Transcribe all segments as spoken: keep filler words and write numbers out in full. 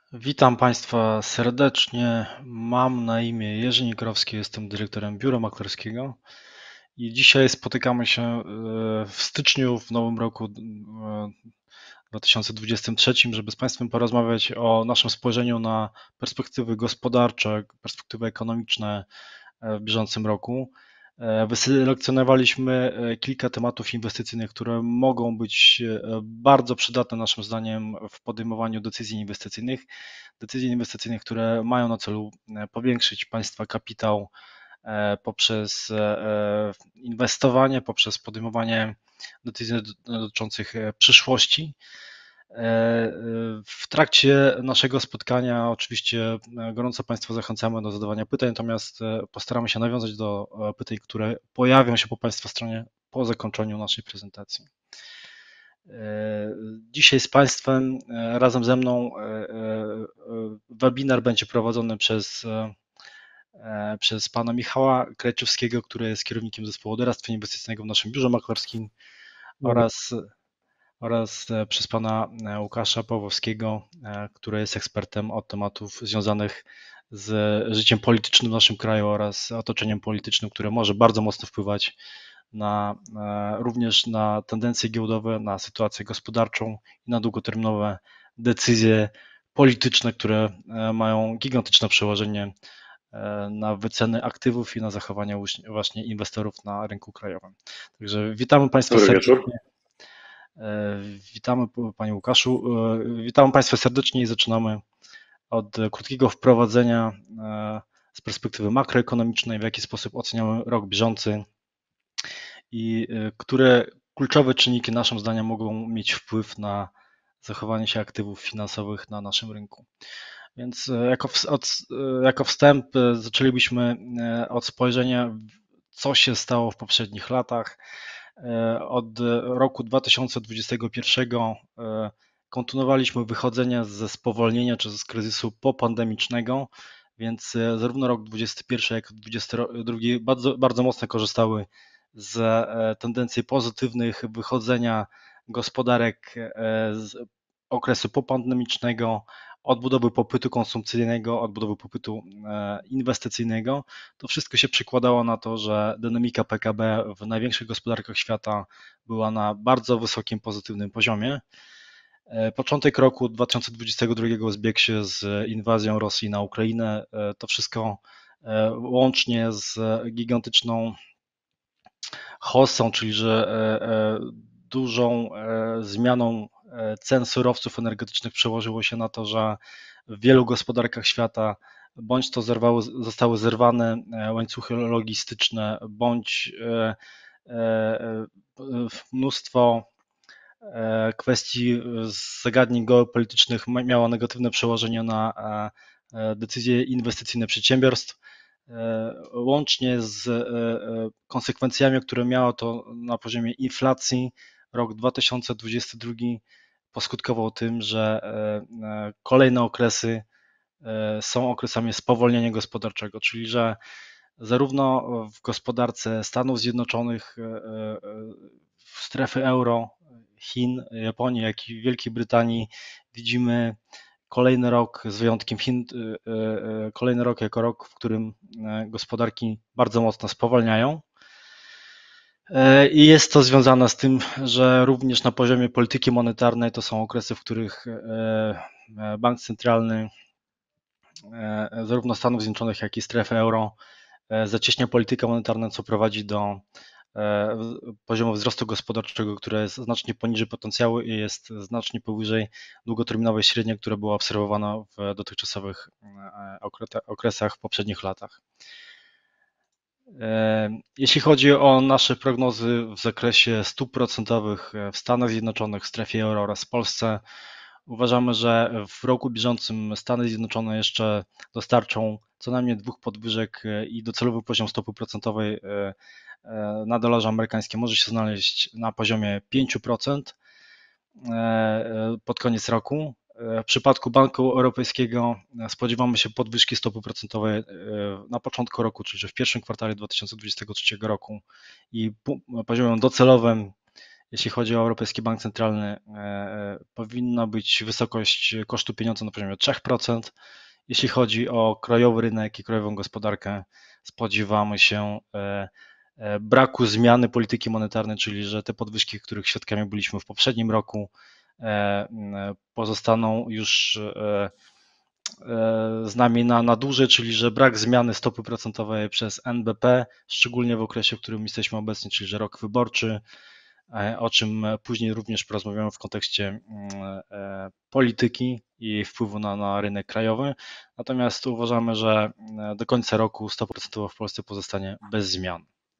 Witam Państwa serdecznie. Mam na imię Jerzy Nikrowski, jestem dyrektorem biura maklerskiego i dzisiaj spotykamy się e, w styczniu w nowym roku e, dwa tysiące dwudziestym trzecim, żeby z Państwem porozmawiać o naszym spojrzeniu na perspektywy gospodarcze, perspektywy ekonomiczne w bieżącym roku. Wyselekcjonowaliśmy e, kilka tematów inwestycyjnych, które mogą być e, bardzo przydatne naszym zdaniem w podejmowaniu decyzji inwestycyjnych. Decyzji inwestycyjnych, które mają na celu e, powiększyć Państwa kapitał poprzez inwestowanie, poprzez podejmowanie decyzji dotyczących przyszłości. W trakcie naszego spotkania oczywiście gorąco Państwa zachęcamy do zadawania pytań, natomiast postaramy się nawiązać do pytań, które pojawią się po Państwa stronie po zakończeniu naszej prezentacji. Dzisiaj z Państwem razem ze mną webinar będzie prowadzony przez, przez pana Michała Krajczewskiego, który jest kierownikiem zespołu doradztwa inwestycyjnego w naszym biurze maklerskim, oraz oraz przez pana Łukasza Pawłowskiego, który jest ekspertem od tematów związanych z życiem politycznym w naszym kraju oraz otoczeniem politycznym, które może bardzo mocno wpływać na, również na tendencje giełdowe, na sytuację gospodarczą i na długoterminowe decyzje polityczne, które mają gigantyczne przełożenie na wyceny aktywów i na zachowanie właśnie inwestorów na rynku krajowym. Także witamy Państwa Dobry serdecznie. Wieczór. Witamy Panie Łukaszu. Witamy Państwa serdecznie i zaczynamy od krótkiego wprowadzenia z perspektywy makroekonomicznej, w jaki sposób oceniamy rok bieżący i które kluczowe czynniki naszym zdaniem mogą mieć wpływ na zachowanie się aktywów finansowych na naszym rynku. Więc jako, od, jako wstęp zaczęlibyśmy od spojrzenia, co się stało w poprzednich latach. Od roku dwa tysiące dwudziestego pierwszego kontynuowaliśmy wychodzenie ze spowolnienia czy z kryzysu popandemicznego, więc zarówno rok dwudziesty pierwszy, jak i dwudziesty drugi bardzo, bardzo mocno korzystały z tendencji pozytywnych wychodzenia gospodarek z okresu popandemicznego, odbudowy popytu konsumpcyjnego, odbudowy popytu inwestycyjnego. To wszystko się przekładało na to, że dynamika P K B w największych gospodarkach świata była na bardzo wysokim, pozytywnym poziomie. Początek roku dwa tysiące dwudziestego drugiego zbiegł się z inwazją Rosji na Ukrainę. To wszystko łącznie z gigantyczną hossą, czyli że dużą zmianą cen surowców energetycznych przełożyło się na to, że w wielu gospodarkach świata bądź to zerwały, zostały zerwane łańcuchy logistyczne, bądź mnóstwo kwestii zagadnień geopolitycznych miało negatywne przełożenie na decyzje inwestycyjne przedsiębiorstw, łącznie z konsekwencjami, które miało to na poziomie inflacji. Rok dwa tysiące dwudziesty drugi poskutkował tym, że kolejne okresy są okresami spowolnienia gospodarczego, czyli że zarówno w gospodarce Stanów Zjednoczonych, w strefy euro, Chin, Japonii, jak i Wielkiej Brytanii widzimy kolejny rok, z wyjątkiem Chin, kolejny rok jako rok, w którym gospodarki bardzo mocno spowalniają. I jest to związane z tym, że również na poziomie polityki monetarnej to są okresy, w których bank centralny zarówno Stanów Zjednoczonych, jak i strefy euro zacieśnia politykę monetarną, co prowadzi do poziomu wzrostu gospodarczego, które jest znacznie poniżej potencjału i jest znacznie powyżej długoterminowej średniej, która była obserwowana w dotychczasowych okresach w poprzednich latach. Jeśli chodzi o nasze prognozy w zakresie stóp procentowych w Stanach Zjednoczonych, w strefie euro oraz w Polsce, uważamy, że w roku bieżącym Stany Zjednoczone jeszcze dostarczą co najmniej dwóch podwyżek i docelowy poziom stopy procentowej na dolarze amerykańskim może się znaleźć na poziomie pięć procent pod koniec roku. W przypadku Banku Europejskiego spodziewamy się podwyżki stopy procentowej na początku roku, czyli w pierwszym kwartale dwa tysiące dwudziestego trzeciego roku i poziomem docelowym, jeśli chodzi o Europejski Bank Centralny, powinna być wysokość kosztu pieniądza na poziomie trzy procent. Jeśli chodzi o krajowy rynek i krajową gospodarkę, spodziewamy się braku zmiany polityki monetarnej, czyli że te podwyżki, których świadkami byliśmy w poprzednim roku, pozostaną już z nami na, na dłużej, czyli że brak zmiany stopy procentowej przez N B P, szczególnie w okresie, w którym jesteśmy obecni, czyli że rok wyborczy, o czym później również porozmawiamy w kontekście polityki i wpływu na, na rynek krajowy. Natomiast uważamy, że do końca roku stopa procentowa w Polsce pozostanie bez zmian.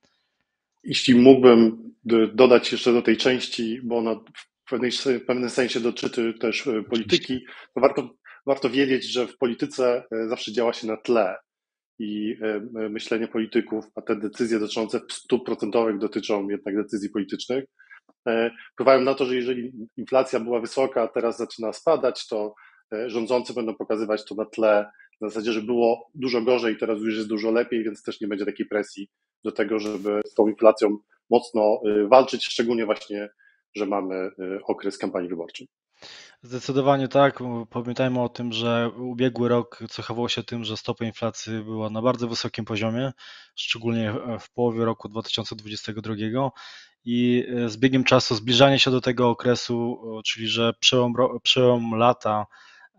Jeśli mógłbym dodać jeszcze do tej części, bo ona w, pewnej, w pewnym sensie dotyczy też polityki, to warto, warto wiedzieć, że w polityce zawsze działa się na tle i myślenie polityków, a te decyzje dotyczące stóp procentowych dotyczą jednak decyzji politycznych, wpływają na to, że jeżeli inflacja była wysoka, a teraz zaczyna spadać, to rządzący będą pokazywać to na tle, w zasadzie, że było dużo gorzej, teraz już jest dużo lepiej, więc też nie będzie takiej presji do tego, żeby z tą inflacją mocno walczyć, szczególnie właśnie, że mamy okres kampanii wyborczej. Zdecydowanie tak. Pamiętajmy o tym, że ubiegły rok cechował się tym, że stopa inflacji była na bardzo wysokim poziomie, szczególnie w połowie roku dwa tysiące dwudziestego drugiego i z biegiem czasu zbliżanie się do tego okresu, czyli że przełom, przełom lata,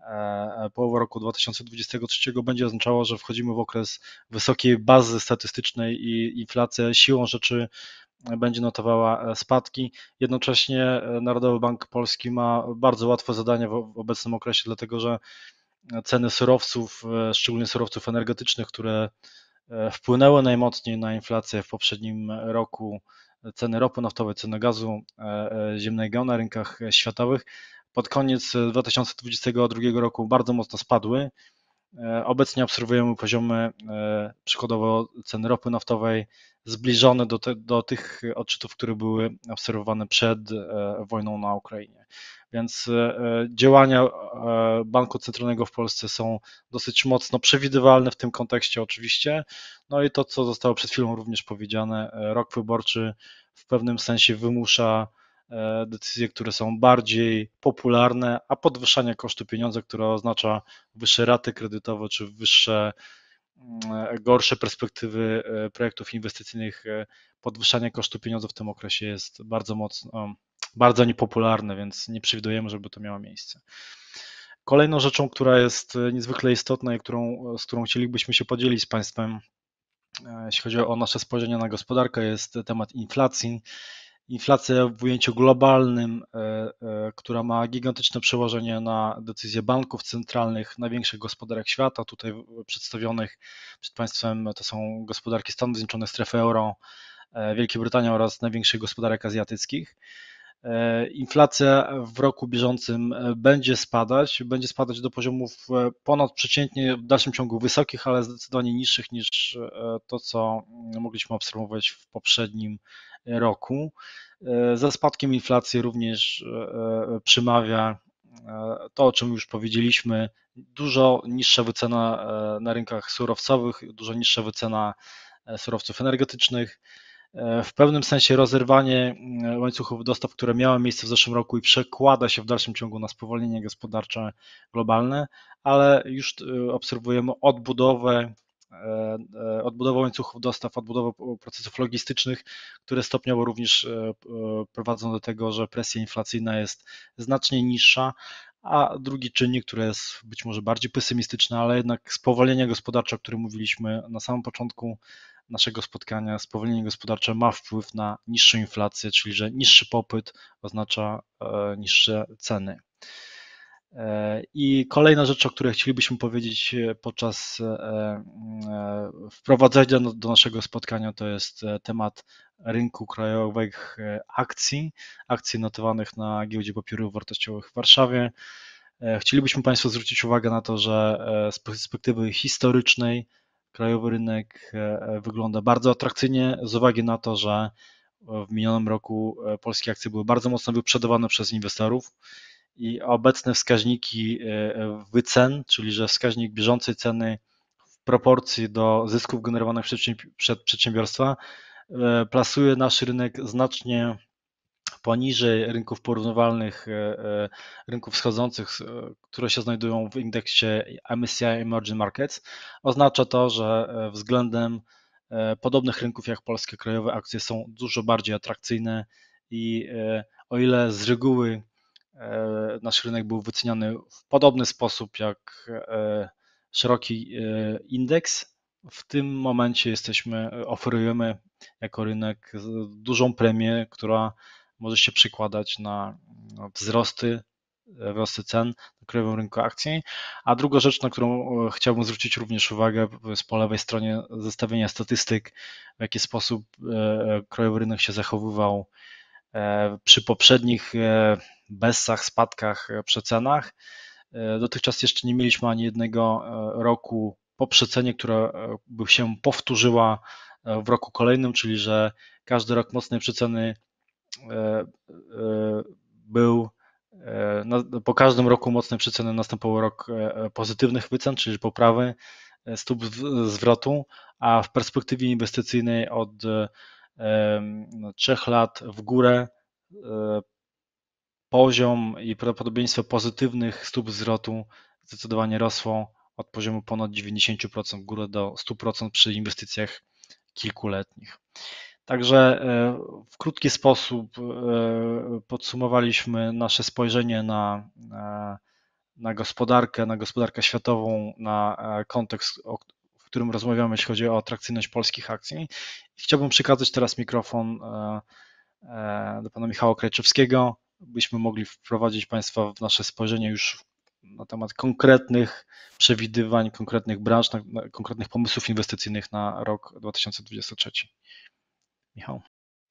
połowa roku dwa tysiące dwudziestego trzeciego będzie oznaczało, że wchodzimy w okres wysokiej bazy statystycznej i inflacja siłą rzeczy będzie notowała spadki. Jednocześnie Narodowy Bank Polski ma bardzo łatwe zadanie w obecnym okresie, dlatego że ceny surowców, szczególnie surowców energetycznych, które wpłynęły najmocniej na inflację w poprzednim roku, ceny ropy naftowej, ceny gazu ziemnego na rynkach światowych, pod koniec dwa tysiące dwudziestego drugiego roku bardzo mocno spadły. Obecnie obserwujemy poziomy przykładowo ceny ropy naftowej zbliżone do, te, do tych odczytów, które były obserwowane przed wojną na Ukrainie. Więc działania Banku Centralnego w Polsce są dosyć mocno przewidywalne w tym kontekście oczywiście. No i to, co zostało przed chwilą również powiedziane, rok wyborczy w pewnym sensie wymusza decyzje, które są bardziej popularne, a podwyższanie kosztu pieniądza, które oznacza wyższe raty kredytowe czy wyższe, gorsze perspektywy projektów inwestycyjnych, podwyższanie kosztu pieniądza w tym okresie jest bardzo mocno, bardzo niepopularne, więc nie przewidujemy, żeby to miało miejsce. Kolejną rzeczą, która jest niezwykle istotna i którą, z którą chcielibyśmy się podzielić z Państwem, jeśli chodzi o nasze spojrzenie na gospodarkę, jest temat inflacji. Inflacja w ujęciu globalnym, która ma gigantyczne przełożenie na decyzje banków centralnych największych gospodarek świata. Tutaj przedstawionych przed Państwem to są gospodarki Stanów Zjednoczonych, strefy euro, Wielkiej Brytanii oraz największych gospodarek azjatyckich. Inflacja w roku bieżącym będzie spadać, będzie spadać do poziomów ponadprzeciętnie w dalszym ciągu wysokich, ale zdecydowanie niższych niż to, co mogliśmy obserwować w poprzednim roku. Za spadkiem inflacji również przemawia to, o czym już powiedzieliśmy, dużo niższa wycena na rynkach surowcowych, dużo niższa wycena surowców energetycznych. W pewnym sensie rozerwanie łańcuchów dostaw, które miało miejsce w zeszłym roku i przekłada się w dalszym ciągu na spowolnienie gospodarcze globalne, ale już obserwujemy odbudowę, odbudowę łańcuchów dostaw, odbudowę procesów logistycznych, które stopniowo również prowadzą do tego, że presja inflacyjna jest znacznie niższa, a drugi czynnik, który jest być może bardziej pesymistyczny, ale jednak spowolnienie gospodarcze, o którym mówiliśmy na samym początku naszego spotkania, spowolnienie gospodarcze ma wpływ na niższą inflację, czyli że niższy popyt oznacza niższe ceny. I kolejna rzecz, o której chcielibyśmy powiedzieć podczas wprowadzenia do naszego spotkania, to jest temat rynku krajowych akcji, akcji notowanych na Giełdzie Papierów Wartościowych w Warszawie. Chcielibyśmy Państwu zwrócić uwagę na to, że z perspektywy historycznej krajowy rynek wygląda bardzo atrakcyjnie z uwagi na to, że w minionym roku polskie akcje były bardzo mocno wyprzedawane przez inwestorów i obecne wskaźniki wycen, czyli że wskaźnik bieżącej ceny w proporcji do zysków generowanych przez przedsiębiorstwa plasuje nasz rynek znacznie poniżej rynków porównywalnych, rynków wschodzących, które się znajdują w indeksie M S C I Emerging Markets, oznacza to, że względem podobnych rynków jak polskie krajowe akcje są dużo bardziej atrakcyjne i o ile z reguły nasz rynek był wyceniany w podobny sposób jak szeroki indeks, w tym momencie jesteśmy, oferujemy jako rynek dużą premię, która może się przekładać na wzrosty, wzrosty cen na krajowym rynku akcji. A druga rzecz, na którą chciałbym zwrócić również uwagę, jest po lewej stronie zestawienia statystyk, w jaki sposób krajowy rynek się zachowywał przy poprzednich bessach, spadkach, przecenach. Dotychczas jeszcze nie mieliśmy ani jednego roku po przecenie, która by się powtórzyła w roku kolejnym, czyli że każdy rok mocnej przeceny był, po każdym roku mocnej przeceny następował rok pozytywnych wycen, czyli poprawy stóp zwrotu, a w perspektywie inwestycyjnej od trzech lat w górę poziom i prawdopodobieństwo pozytywnych stóp zwrotu zdecydowanie rosło od poziomu ponad dziewięćdziesiąt procent w górę do sto procent przy inwestycjach kilkuletnich. Także w krótki sposób podsumowaliśmy nasze spojrzenie na, na gospodarkę, na gospodarkę światową, na kontekst, w którym rozmawiamy, jeśli chodzi o atrakcyjność polskich akcji. Chciałbym przekazać teraz mikrofon do pana Michała Krajczewskiego, byśmy mogli wprowadzić Państwa w nasze spojrzenie już na temat konkretnych przewidywań, konkretnych branż, na, na konkretnych pomysłów inwestycyjnych na rok dwa tysiące dwudziesty trzeci. Michał.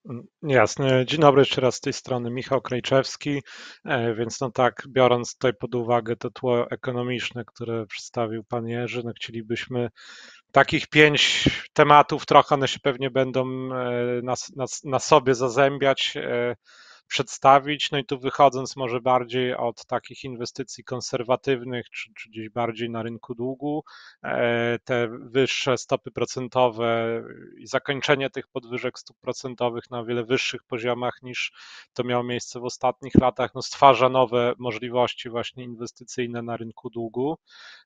Jasne. Dzień dobry, jeszcze raz z tej strony Michał Krajczewski, więc no tak, biorąc tutaj pod uwagę to tło ekonomiczne, które przedstawił pan Jerzy, no chcielibyśmy takich pięć tematów, trochę one się pewnie będą na, na, na sobie zazębiać, przedstawić. No i tu wychodząc może bardziej od takich inwestycji konserwatywnych, czy, czy gdzieś bardziej na rynku długu, te wyższe stopy procentowe i zakończenie tych podwyżek stóp procentowych na wiele wyższych poziomach niż to miało miejsce w ostatnich latach, no stwarza nowe możliwości właśnie inwestycyjne na rynku długu.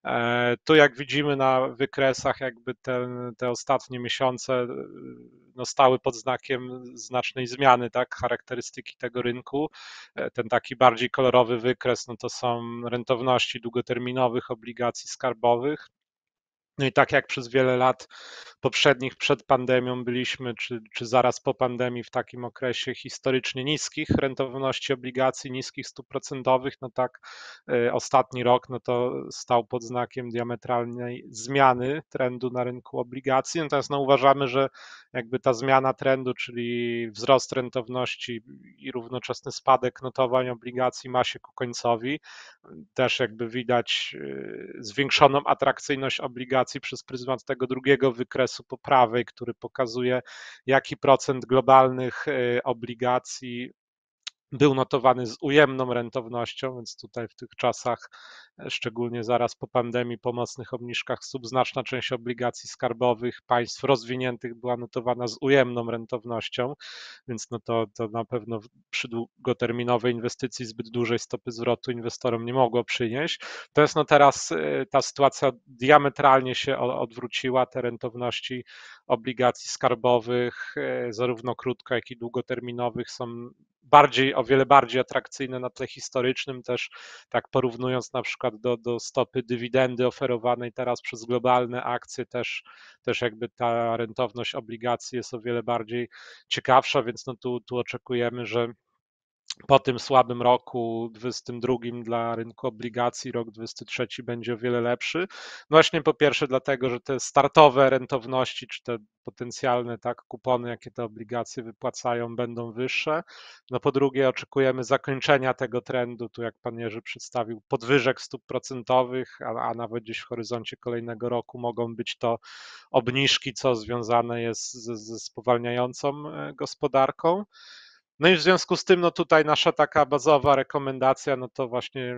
Tu jak widzimy na wykresach jakby te, te ostatnie miesiące no stały pod znakiem znacznej zmiany, tak, charakterystyki tego rynku. Ten taki bardziej kolorowy wykres, no to są rentowności długoterminowych obligacji skarbowych. No i tak jak przez wiele lat poprzednich przed pandemią byliśmy, czy, czy zaraz po pandemii w takim okresie historycznie niskich rentowności obligacji, niskich stóp procentowych, no tak y, ostatni rok no to stał pod znakiem diametralnej zmiany trendu na rynku obligacji. Natomiast no uważamy, że jakby ta zmiana trendu, czyli wzrost rentowności i równoczesny spadek notowań obligacji ma się ku końcowi. Też jakby widać y, zwiększoną atrakcyjność obligacji przez pryzmat tego drugiego wykresu po prawej, który pokazuje, jaki procent globalnych obligacji był notowany z ujemną rentownością, więc tutaj w tych czasach, szczególnie zaraz po pandemii, po mocnych obniżkach stóp, znaczna część obligacji skarbowych państw rozwiniętych była notowana z ujemną rentownością, więc no to, to na pewno przy długoterminowej inwestycji zbyt dużej stopy zwrotu inwestorom nie mogło przynieść. To jest no teraz ta sytuacja diametralnie się odwróciła, te rentowności obligacji skarbowych, zarówno krótko, jak i długoterminowych są bardziej, o wiele bardziej atrakcyjne na tle historycznym, też tak porównując na przykład do, do stopy dywidendy oferowanej teraz przez globalne akcje, też, też jakby ta rentowność obligacji jest o wiele bardziej ciekawsza, więc no tu, tu oczekujemy, że po tym słabym roku dwudziestym drugim dla rynku obligacji rok dwudziesty trzeci będzie o wiele lepszy. No właśnie po pierwsze dlatego, że te startowe rentowności, czy te potencjalne tak kupony, jakie te obligacje wypłacają, będą wyższe. No po drugie oczekujemy zakończenia tego trendu, tu jak pan Jerzy przedstawił, podwyżek stóp procentowych, a, a nawet gdzieś w horyzoncie kolejnego roku mogą być to obniżki, co związane jest z, ze spowalniającą gospodarką. No i w związku z tym, no tutaj nasza taka bazowa rekomendacja, no to właśnie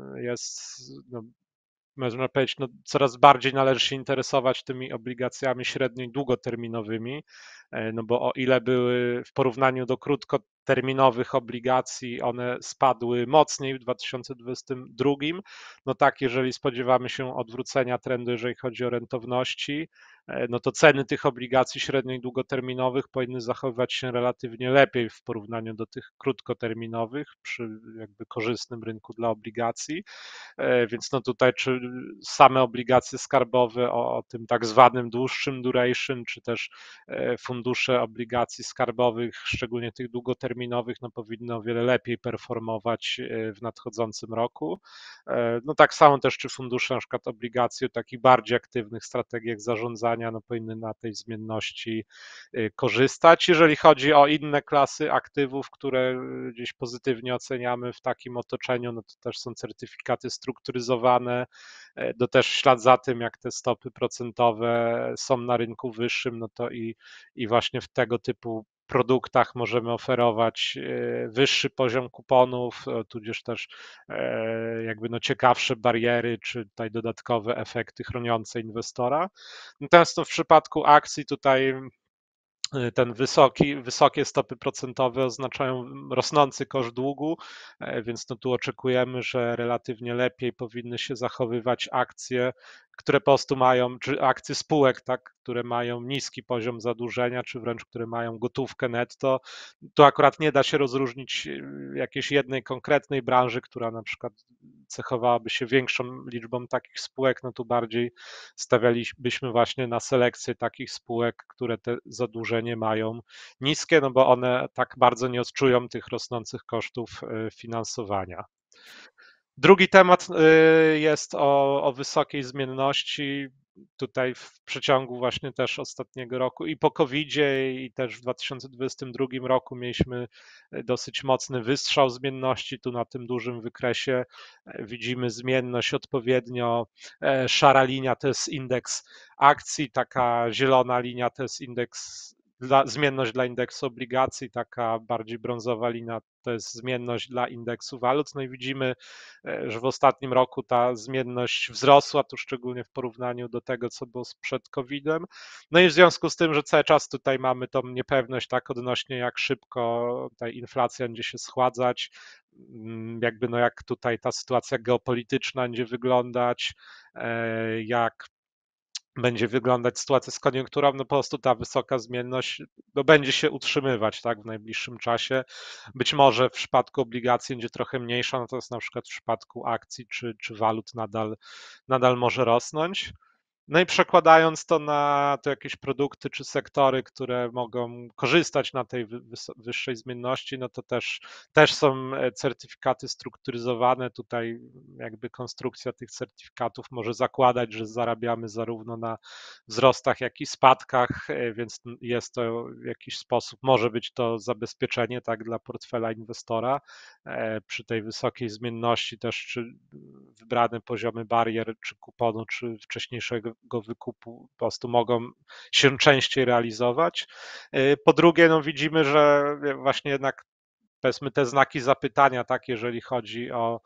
jest, no, można powiedzieć, no coraz bardziej należy się interesować tymi obligacjami średnio i długoterminowymi. no bo o ile były w porównaniu do krótkoterminowych obligacji, one spadły mocniej w dwa tysiące dwudziestym drugim, no tak, jeżeli spodziewamy się odwrócenia trendu, jeżeli chodzi o rentowności, no to ceny tych obligacji średnio i długoterminowych powinny zachowywać się relatywnie lepiej w porównaniu do tych krótkoterminowych przy jakby korzystnym rynku dla obligacji, więc no tutaj czy same obligacje skarbowe o, o tym tak zwanym dłuższym duration, czy też fundusze obligacji skarbowych, szczególnie tych długoterminowych, no powinny o wiele lepiej performować w nadchodzącym roku. No tak samo też czy fundusze na przykład obligacji o takich bardziej aktywnych strategiach zarządzania, no powinny na tej zmienności korzystać. Jeżeli chodzi o inne klasy aktywów, które gdzieś pozytywnie oceniamy w takim otoczeniu, no to też są certyfikaty strukturyzowane, to też w ślad za tym, jak te stopy procentowe są na rynku wyższym, no to i, i właśnie w tego typu produktach możemy oferować wyższy poziom kuponów, tudzież też jakby no ciekawsze bariery, czy tutaj dodatkowe efekty chroniące inwestora. Natomiast no w przypadku akcji tutaj ten wysoki, wysokie stopy procentowe oznaczają rosnący koszt długu, więc no tu oczekujemy, że relatywnie lepiej powinny się zachowywać akcje, które po prostu mają, czy akcje spółek, tak, które mają niski poziom zadłużenia, czy wręcz które mają gotówkę netto. Tu akurat nie da się rozróżnić jakiejś jednej konkretnej branży, która na przykład cechowałaby się większą liczbą takich spółek, no tu bardziej stawialibyśmy właśnie na selekcję takich spółek, które te zadłużenie mają niskie, no bo one tak bardzo nie odczują tych rosnących kosztów finansowania. Drugi temat jest o, o wysokiej zmienności. Tutaj w przeciągu właśnie też ostatniego roku i po kowidzie i też w dwa tysiące dwudziestym drugim roku mieliśmy dosyć mocny wystrzał zmienności. Tu na tym dużym wykresie widzimy zmienność odpowiednio. Szara linia to jest indeks akcji, taka zielona linia to jest indeks Dla, zmienność dla indeksu obligacji, taka bardziej brązowa linia to jest zmienność dla indeksu walut. No i widzimy, że w ostatnim roku ta zmienność wzrosła, tu szczególnie w porównaniu do tego, co było przed kowidem. No i w związku z tym, że cały czas tutaj mamy tą niepewność tak odnośnie jak szybko ta inflacja będzie się schładzać, jakby no jak tutaj ta sytuacja geopolityczna będzie wyglądać, jak będzie wyglądać sytuacja z koniunkturą, no po prostu ta wysoka zmienność no będzie się utrzymywać tak, w najbliższym czasie. Być może w przypadku obligacji będzie trochę mniejsza, natomiast na przykład w przypadku akcji czy, czy walut nadal, nadal może rosnąć. No i przekładając to na to jakieś produkty czy sektory, które mogą korzystać na tej wyższej zmienności, no to też, też są certyfikaty strukturyzowane. Tutaj jakby konstrukcja tych certyfikatów może zakładać, że zarabiamy zarówno na wzrostach, jak i spadkach, więc jest to w jakiś sposób, może być to zabezpieczenie tak dla portfela inwestora przy tej wysokiej zmienności też, czy wybrane poziomy barier, czy kuponu, czy wcześniejszego wykupu po prostu mogą się częściej realizować. Po drugie, no widzimy, że właśnie jednak powiedzmy te znaki zapytania, tak, jeżeli chodzi o,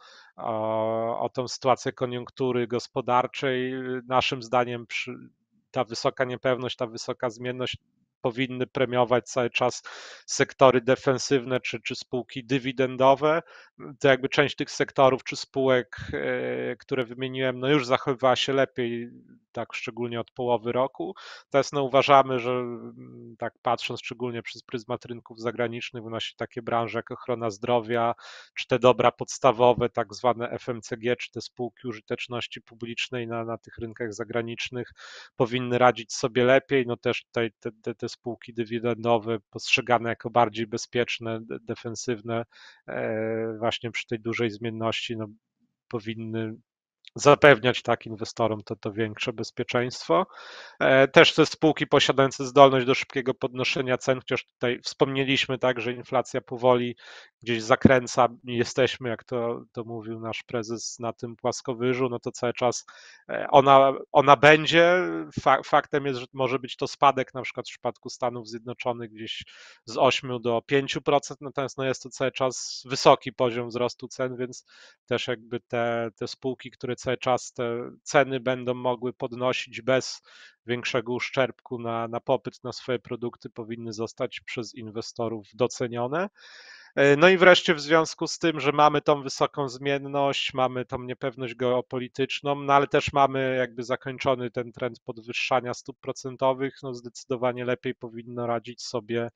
o, o tą sytuację koniunktury gospodarczej, naszym zdaniem przy, ta wysoka niepewność, ta wysoka zmienność powinny premiować cały czas sektory defensywne czy, czy spółki dywidendowe. To jakby część tych sektorów czy spółek, które wymieniłem, no już zachowywała się lepiej, tak szczególnie od połowy roku. Teraz no uważamy, że tak patrząc szczególnie przez pryzmat rynków zagranicznych, właśnie takie branże jak ochrona zdrowia, czy te dobra podstawowe, tak zwane F M C G, czy te spółki użyteczności publicznej na, na tych rynkach zagranicznych powinny radzić sobie lepiej. No też tutaj te, te, te spółki dywidendowe postrzegane jako bardziej bezpieczne, defensywne, właśnie przy tej dużej zmienności, no, powinny zapewniać tak inwestorom to, to większe bezpieczeństwo. Też te spółki posiadające zdolność do szybkiego podnoszenia cen, chociaż tutaj wspomnieliśmy tak, że inflacja powoli gdzieś zakręca, nie jesteśmy, jak to, to mówił nasz prezes, na tym płaskowyżu, no to cały czas ona, ona będzie. Faktem jest, że może być to spadek na przykład w przypadku Stanów Zjednoczonych gdzieś z ośmiu do pięciu procent, natomiast no jest to cały czas wysoki poziom wzrostu cen, więc też jakby te, te spółki, które cały czas te ceny będą mogły podnosić bez większego uszczerbku na, na popyt na swoje produkty, powinny zostać przez inwestorów docenione. No i wreszcie w związku z tym, że mamy tą wysoką zmienność, mamy tą niepewność geopolityczną, no ale też mamy jakby zakończony ten trend podwyższania stóp procentowych, no zdecydowanie lepiej powinno radzić sobie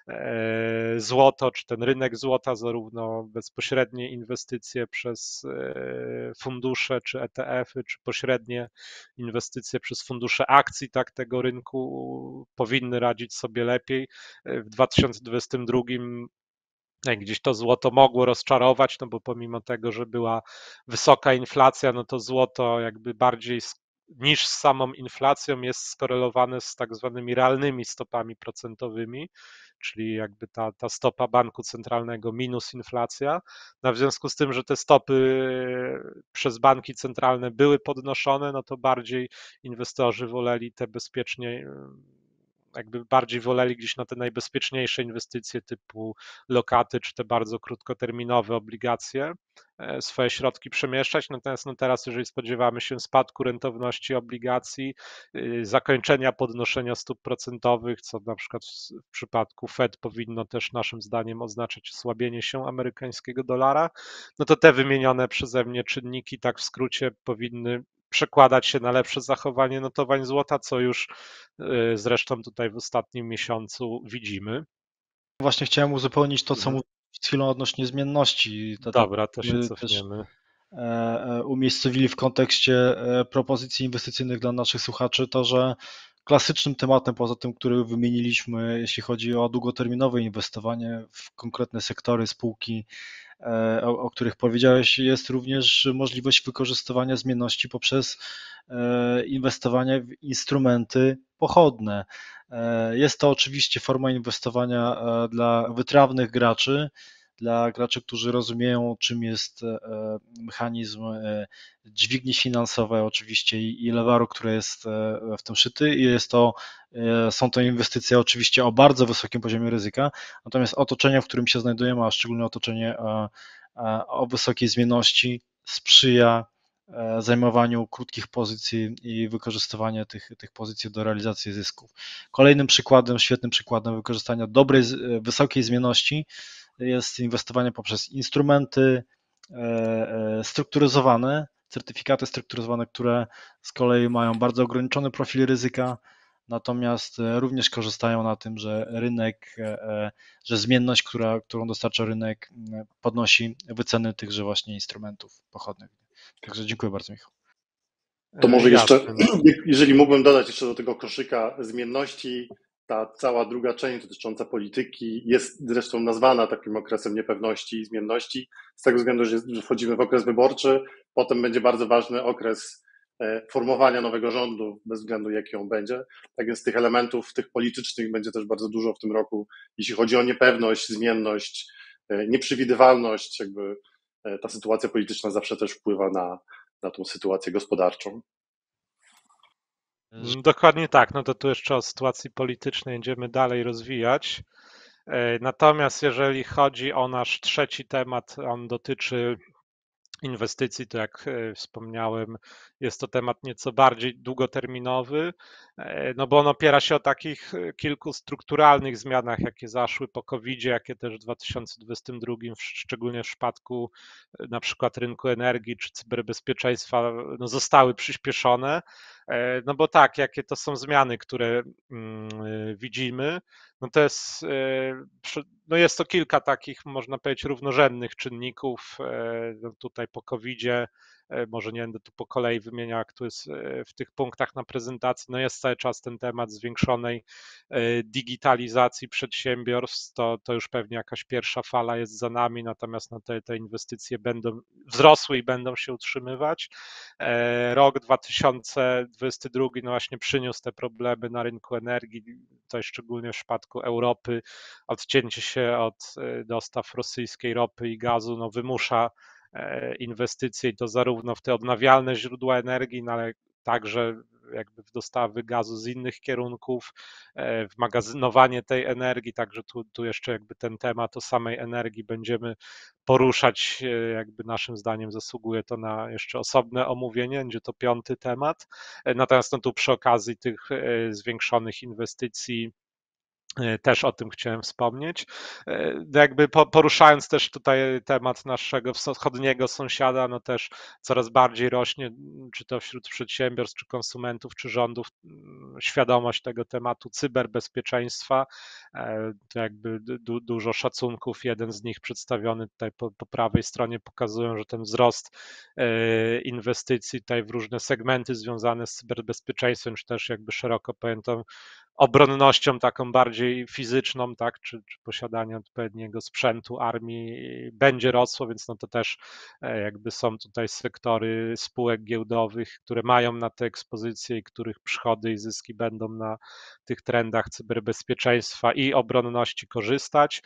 złoto, czy ten rynek złota, zarówno bezpośrednie inwestycje przez fundusze, czy E T F-y, czy pośrednie inwestycje przez fundusze akcji, tak, tego rynku powinny radzić sobie lepiej. W dwa tysiące dwudziestym drugim gdzieś to złoto mogło rozczarować, no bo pomimo tego, że była wysoka inflacja, no to złoto jakby bardziej niż z samą inflacją jest skorelowane z tak zwanymi realnymi stopami procentowymi, czyli jakby ta, ta stopa banku centralnego minus inflacja. No w związku z tym, że te stopy przez banki centralne były podnoszone, no to bardziej inwestorzy woleli te bezpiecznie jakby bardziej woleli gdzieś na te najbezpieczniejsze inwestycje typu lokaty, czy te bardzo krótkoterminowe obligacje swoje środki przemieszczać, natomiast no teraz, jeżeli spodziewamy się spadku rentowności obligacji, zakończenia podnoszenia stóp procentowych, co na przykład w przypadku Fed powinno też naszym zdaniem oznaczać osłabienie się amerykańskiego dolara, no to te wymienione przeze mnie czynniki, tak w skrócie, powinny przekładać się na lepsze zachowanie notowań złota, co już zresztą tutaj w ostatnim miesiącu widzimy. Właśnie chciałem uzupełnić to, co mhm. mówiłem przed chwilą odnośnie zmienności. To, Dobra, to się cofniemy. Umiejscowili w kontekście propozycji inwestycyjnych dla naszych słuchaczy to, że klasycznym tematem, poza tym, który wymieniliśmy, jeśli chodzi o długoterminowe inwestowanie w konkretne sektory, spółki, o, o których powiedziałeś, jest również możliwość wykorzystywania zmienności poprzez inwestowanie w instrumenty pochodne. Jest to oczywiście forma inwestowania dla wytrawnych graczy, dla graczy, którzy rozumieją, czym jest mechanizm dźwigni finansowej oczywiście i lewaru, który jest w tym szyty i jest to, są to inwestycje oczywiście o bardzo wysokim poziomie ryzyka, natomiast otoczenie, w którym się znajdujemy, a szczególnie otoczenie o wysokiej zmienności sprzyja zajmowaniu krótkich pozycji i wykorzystywaniu tych, tych pozycji do realizacji zysków. Kolejnym przykładem, świetnym przykładem wykorzystania dobrej, wysokiej zmienności jest inwestowanie poprzez instrumenty strukturyzowane, certyfikaty strukturyzowane, które z kolei mają bardzo ograniczony profil ryzyka, natomiast również korzystają na tym, że rynek, że zmienność, która, którą dostarcza rynek, podnosi wyceny tychże właśnie instrumentów pochodnych. Także dziękuję bardzo, Michał. To może jeszcze, jeżeli mógłbym dodać jeszcze do tego koszyka zmienności, ta cała druga część dotycząca polityki jest zresztą nazwana takim okresem niepewności i zmienności, z tego względu, że wchodzimy w okres wyborczy, potem będzie bardzo ważny okres formowania nowego rządu, bez względu jaki on będzie. Tak więc tych elementów, tych politycznych będzie też bardzo dużo w tym roku, jeśli chodzi o niepewność, zmienność, nieprzewidywalność, jakby ta sytuacja polityczna zawsze też wpływa na, na tą sytuację gospodarczą. Dokładnie tak, no to tu jeszcze o sytuacji politycznej będziemy dalej rozwijać. Natomiast jeżeli chodzi o nasz trzeci temat, on dotyczy inwestycji, to jak wspomniałem, jest to temat nieco bardziej długoterminowy, no bo on opiera się o takich kilku strukturalnych zmianach, jakie zaszły po kowidzie, jakie też w dwa tysiące dwudziestym drugim, szczególnie w przypadku na przykład rynku energii czy cyberbezpieczeństwa, no zostały przyspieszone. No bo tak, jakie to są zmiany, które widzimy, no to jest, no jest to kilka takich, można powiedzieć, równorzędnych czynników. No tutaj po kowidzie, może nie będę tu po kolei wymieniał, jak tu jest w tych punktach na prezentacji, no jest cały czas ten temat zwiększonej digitalizacji przedsiębiorstw, to, to już pewnie jakaś pierwsza fala jest za nami, natomiast no te, te inwestycje będą wzrosły i będą się utrzymywać. Rok dwa tysiące dwudziesty drugi no właśnie przyniósł te problemy na rynku energii, tutaj szczególnie w przypadku Europy, odcięcie się od dostaw rosyjskiej ropy i gazu no wymusza inwestycje i to zarówno w te odnawialne źródła energii, no ale także jakby w dostawy gazu z innych kierunków, w magazynowanie tej energii, także tu, tu jeszcze jakby ten temat o samej energii będziemy poruszać, jakby naszym zdaniem zasługuje to na jeszcze osobne omówienie, będzie to piąty temat. Natomiast no tu przy okazji tych zwiększonych inwestycji też o tym chciałem wspomnieć. Jakby poruszając też tutaj temat naszego wschodniego sąsiada, no też coraz bardziej rośnie, czy to wśród przedsiębiorstw, czy konsumentów, czy rządów, świadomość tego tematu cyberbezpieczeństwa. To jakby du, dużo szacunków, jeden z nich przedstawiony tutaj po, po prawej stronie pokazują, że ten wzrost inwestycji tutaj w różne segmenty związane z cyberbezpieczeństwem, czy też jakby szeroko pojętą obronnością taką bardziej fizyczną, tak, czy, czy posiadanie odpowiedniego sprzętu armii będzie rosło, więc no to też jakby są tutaj sektory spółek giełdowych, które mają na te ekspozycje i których przychody i zyski będą na tych trendach cyberbezpieczeństwa i obronności korzystać.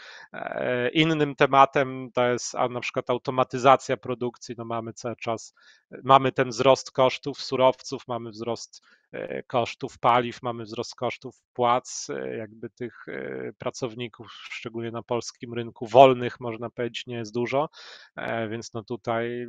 Innym tematem to jest na przykład automatyzacja produkcji, no mamy cały czas, mamy ten wzrost kosztów surowców, mamy wzrost kosztów paliw, mamy wzrost kosztów płac, jakby tych pracowników, szczególnie na polskim rynku wolnych, można powiedzieć, nie jest dużo, więc no tutaj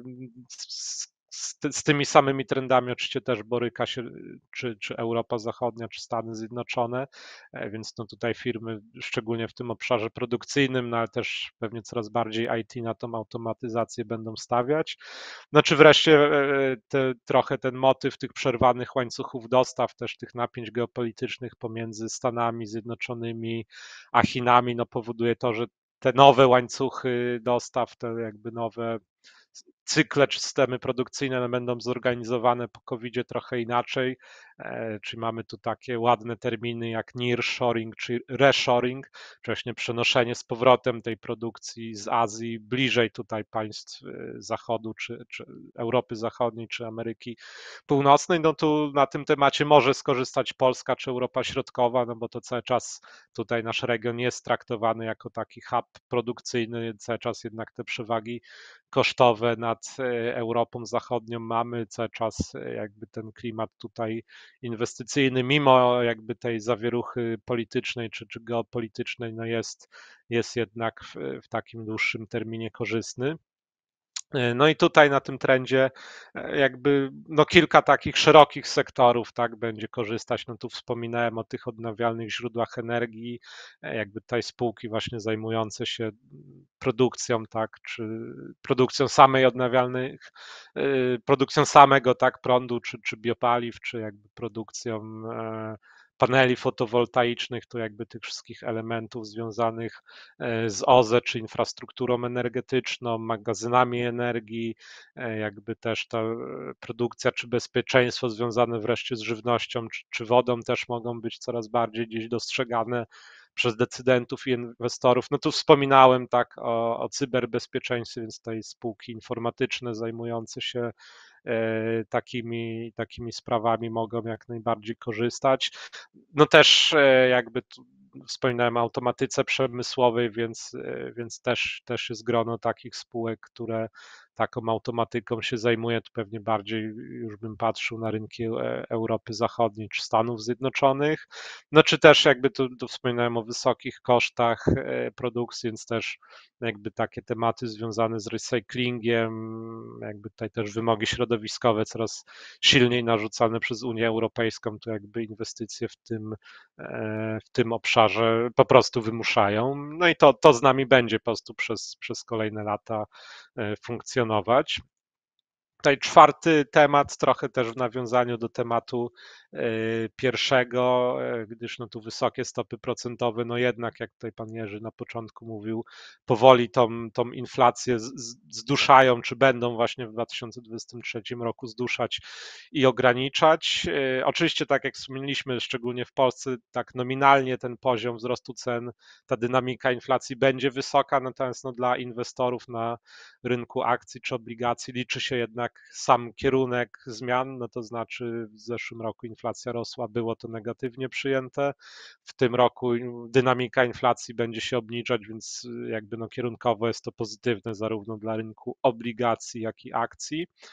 z, z tymi samymi trendami oczywiście też boryka się czy, czy Europa Zachodnia, czy Stany Zjednoczone, więc no tutaj firmy, szczególnie w tym obszarze produkcyjnym, no ale też pewnie coraz bardziej I T na tą automatyzację będą stawiać. No czy wreszcie te, trochę ten motyw tych przerwanych łańcuchów dostaw, też tych napięć geopolitycznych pomiędzy Stanami Zjednoczonymi a Chinami, no powoduje to, że te nowe łańcuchy dostaw, te jakby nowe cykle czy systemy produkcyjne będą zorganizowane po kowidzie trochę inaczej, czyli mamy tu takie ładne terminy jak nearshoring czy reshoring, czy właśnie przenoszenie z powrotem tej produkcji z Azji bliżej tutaj państw Zachodu, czy, czy Europy Zachodniej, czy Ameryki Północnej. No tu na tym temacie może skorzystać Polska czy Europa Środkowa, no bo to cały czas tutaj nasz region jest traktowany jako taki hub produkcyjny, cały czas jednak te przewagi kosztowe nad Europą Zachodnią mamy, cały czas jakby ten klimat tutaj inwestycyjny, mimo jakby tej zawieruchy politycznej czy, czy geopolitycznej, no jest, jest jednak w, w takim dłuższym terminie korzystny. No i tutaj na tym trendzie jakby no kilka takich szerokich sektorów tak będzie korzystać. No tu wspominałem o tych odnawialnych źródłach energii, jakby tutaj spółki właśnie zajmujące się produkcją, tak, czy produkcją samej odnawialnych, produkcją samego tak prądu, czy, czy biopaliw, czy jakby produkcją paneli fotowoltaicznych, to jakby tych wszystkich elementów związanych z O Z E, czy infrastrukturą energetyczną, magazynami energii, jakby też ta produkcja czy bezpieczeństwo związane wreszcie z żywnością czy, czy wodą też mogą być coraz bardziej gdzieś dostrzegane przez decydentów i inwestorów. No tu wspominałem tak o, o cyberbezpieczeństwie, więc tutaj spółki informatyczne zajmujące się takimi, takimi sprawami mogą jak najbardziej korzystać. No też jakby tu wspominałem o automatyce przemysłowej, więc, więc też, też jest grono takich spółek, które taką automatyką się zajmuje, to pewnie bardziej już bym patrzył na rynki Europy Zachodniej czy Stanów Zjednoczonych. No czy też jakby tu, tu wspominałem o wysokich kosztach produkcji, więc też jakby takie tematy związane z recyklingiem, jakby tutaj też wymogi środowiskowe coraz silniej narzucane przez Unię Europejską, to jakby inwestycje w tym, w tym obszarze po prostu wymuszają. No i to, to z nami będzie po prostu przez, przez kolejne lata funkcjonować. Tutaj czwarty temat, trochę też w nawiązaniu do tematu pierwszego, gdyż no tu wysokie stopy procentowe, no jednak jak tutaj pan Jerzy na początku mówił, powoli tą, tą inflację zduszają, czy będą właśnie w dwa tysiące dwudziestym trzecim roku zduszać i ograniczać. Oczywiście tak jak wspomnieliśmy, szczególnie w Polsce, tak nominalnie ten poziom wzrostu cen, ta dynamika inflacji będzie wysoka, natomiast no dla inwestorów na rynku akcji czy obligacji liczy się jednak sam kierunek zmian, no to znaczy w zeszłym roku inflacja rosła, było to negatywnie przyjęte. W tym roku dynamika inflacji będzie się obniżać, więc jakby no kierunkowo jest to pozytywne zarówno dla rynku obligacji, jak i akcji.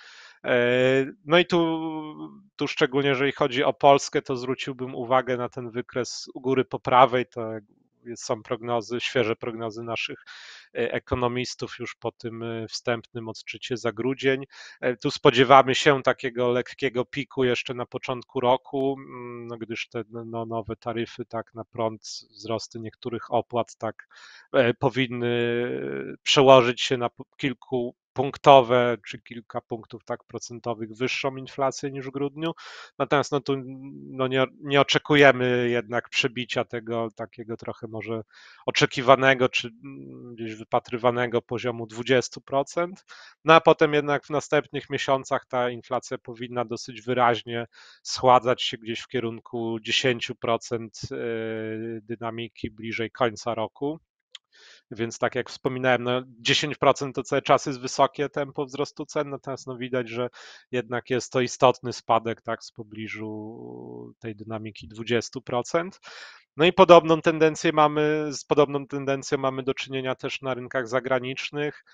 No i tu, tu szczególnie jeżeli chodzi o Polskę, to zwróciłbym uwagę na ten wykres u góry po prawej, to są prognozy, świeże prognozy naszych ekonomistów już po tym wstępnym odczycie za grudzień. Tu spodziewamy się takiego lekkiego piku jeszcze na początku roku, no, gdyż te no, nowe taryfy tak na prąd, wzrosty niektórych opłat tak powinny przełożyć się na kilku punktowe, czy kilka punktów tak procentowych wyższą inflację niż w grudniu. Natomiast no tu no nie, nie oczekujemy jednak przebicia tego takiego trochę może oczekiwanego, czy gdzieś wypatrywanego poziomu dwadzieścia procent. No a potem jednak w następnych miesiącach ta inflacja powinna dosyć wyraźnie schładzać się gdzieś w kierunku dziesięć procent dynamiki bliżej końca roku. Więc tak jak wspominałem, no dziesięć procent to cały czas jest wysokie tempo wzrostu cen, natomiast no widać, że jednak jest to istotny spadek tak z pobliżu tej dynamiki dwadzieścia procent. No i podobną tendencję mamy, z podobną tendencją mamy do czynienia też na rynkach zagranicznych.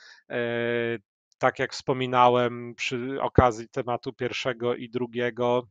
Tak jak wspominałem przy okazji tematu pierwszego i drugiego,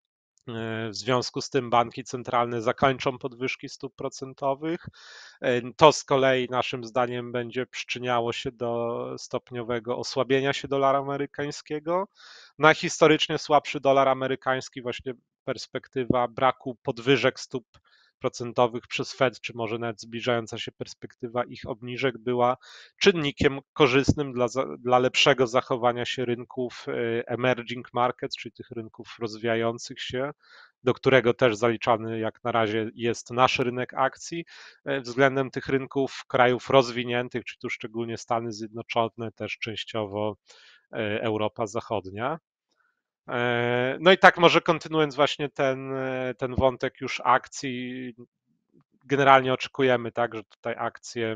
w związku z tym banki centralne zakończą podwyżki stóp procentowych. To z kolei naszym zdaniem będzie przyczyniało się do stopniowego osłabienia się dolara amerykańskiego. Na historycznie słabszy dolar amerykański, właśnie perspektywa braku podwyżek stóp procentowych przez Fed, czy może nawet zbliżająca się perspektywa ich obniżek była czynnikiem korzystnym dla, dla lepszego zachowania się rynków emerging markets, czyli tych rynków rozwijających się, do którego też zaliczany jak na razie jest nasz rynek akcji, względem tych rynków krajów rozwiniętych, czy tu szczególnie Stany Zjednoczone, też częściowo Europa Zachodnia. No i tak może kontynuując właśnie ten, ten wątek już akcji, generalnie oczekujemy tak, że tutaj akcje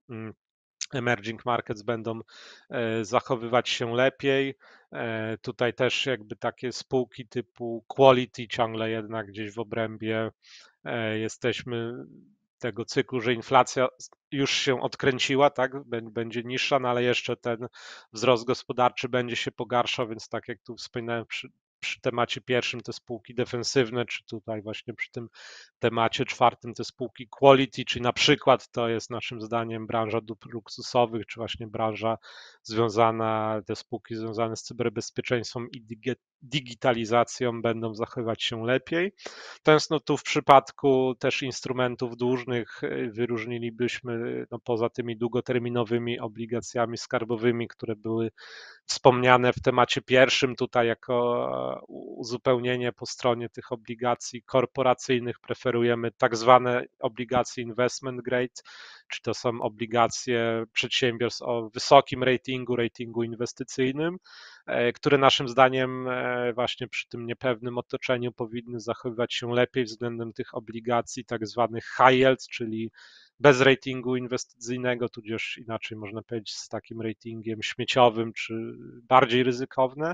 emerging markets będą zachowywać się lepiej. Tutaj też jakby takie spółki typu quality ciągle jednak gdzieś w obrębie jesteśmy tego cyklu, że inflacja już się odkręciła, tak, będzie niższa, no ale jeszcze ten wzrost gospodarczy będzie się pogarszał, więc tak jak tu wspominałem przy, przy temacie pierwszym te spółki defensywne, czy tutaj właśnie przy tym temacie czwartym te spółki quality, czyli na przykład to jest naszym zdaniem branża dóbr luksusowych, czy właśnie branża związana, te spółki związane z cyberbezpieczeństwem i digitalizacją będą zachowywać się lepiej. Natomiast no tu w przypadku też instrumentów dłużnych wyróżnilibyśmy no poza tymi długoterminowymi obligacjami skarbowymi, które były wspomniane w temacie pierwszym, tutaj jako uzupełnienie po stronie tych obligacji korporacyjnych preferujemy tak zwane obligacje investment grade, czy to są obligacje przedsiębiorstw o wysokim ratingu, ratingu inwestycyjnym, które naszym zdaniem właśnie przy tym niepewnym otoczeniu powinny zachowywać się lepiej względem tych obligacji tak zwanych high yield, czyli bez ratingu inwestycyjnego, tudzież inaczej można powiedzieć z takim ratingiem śmieciowym, czy bardziej ryzykowne.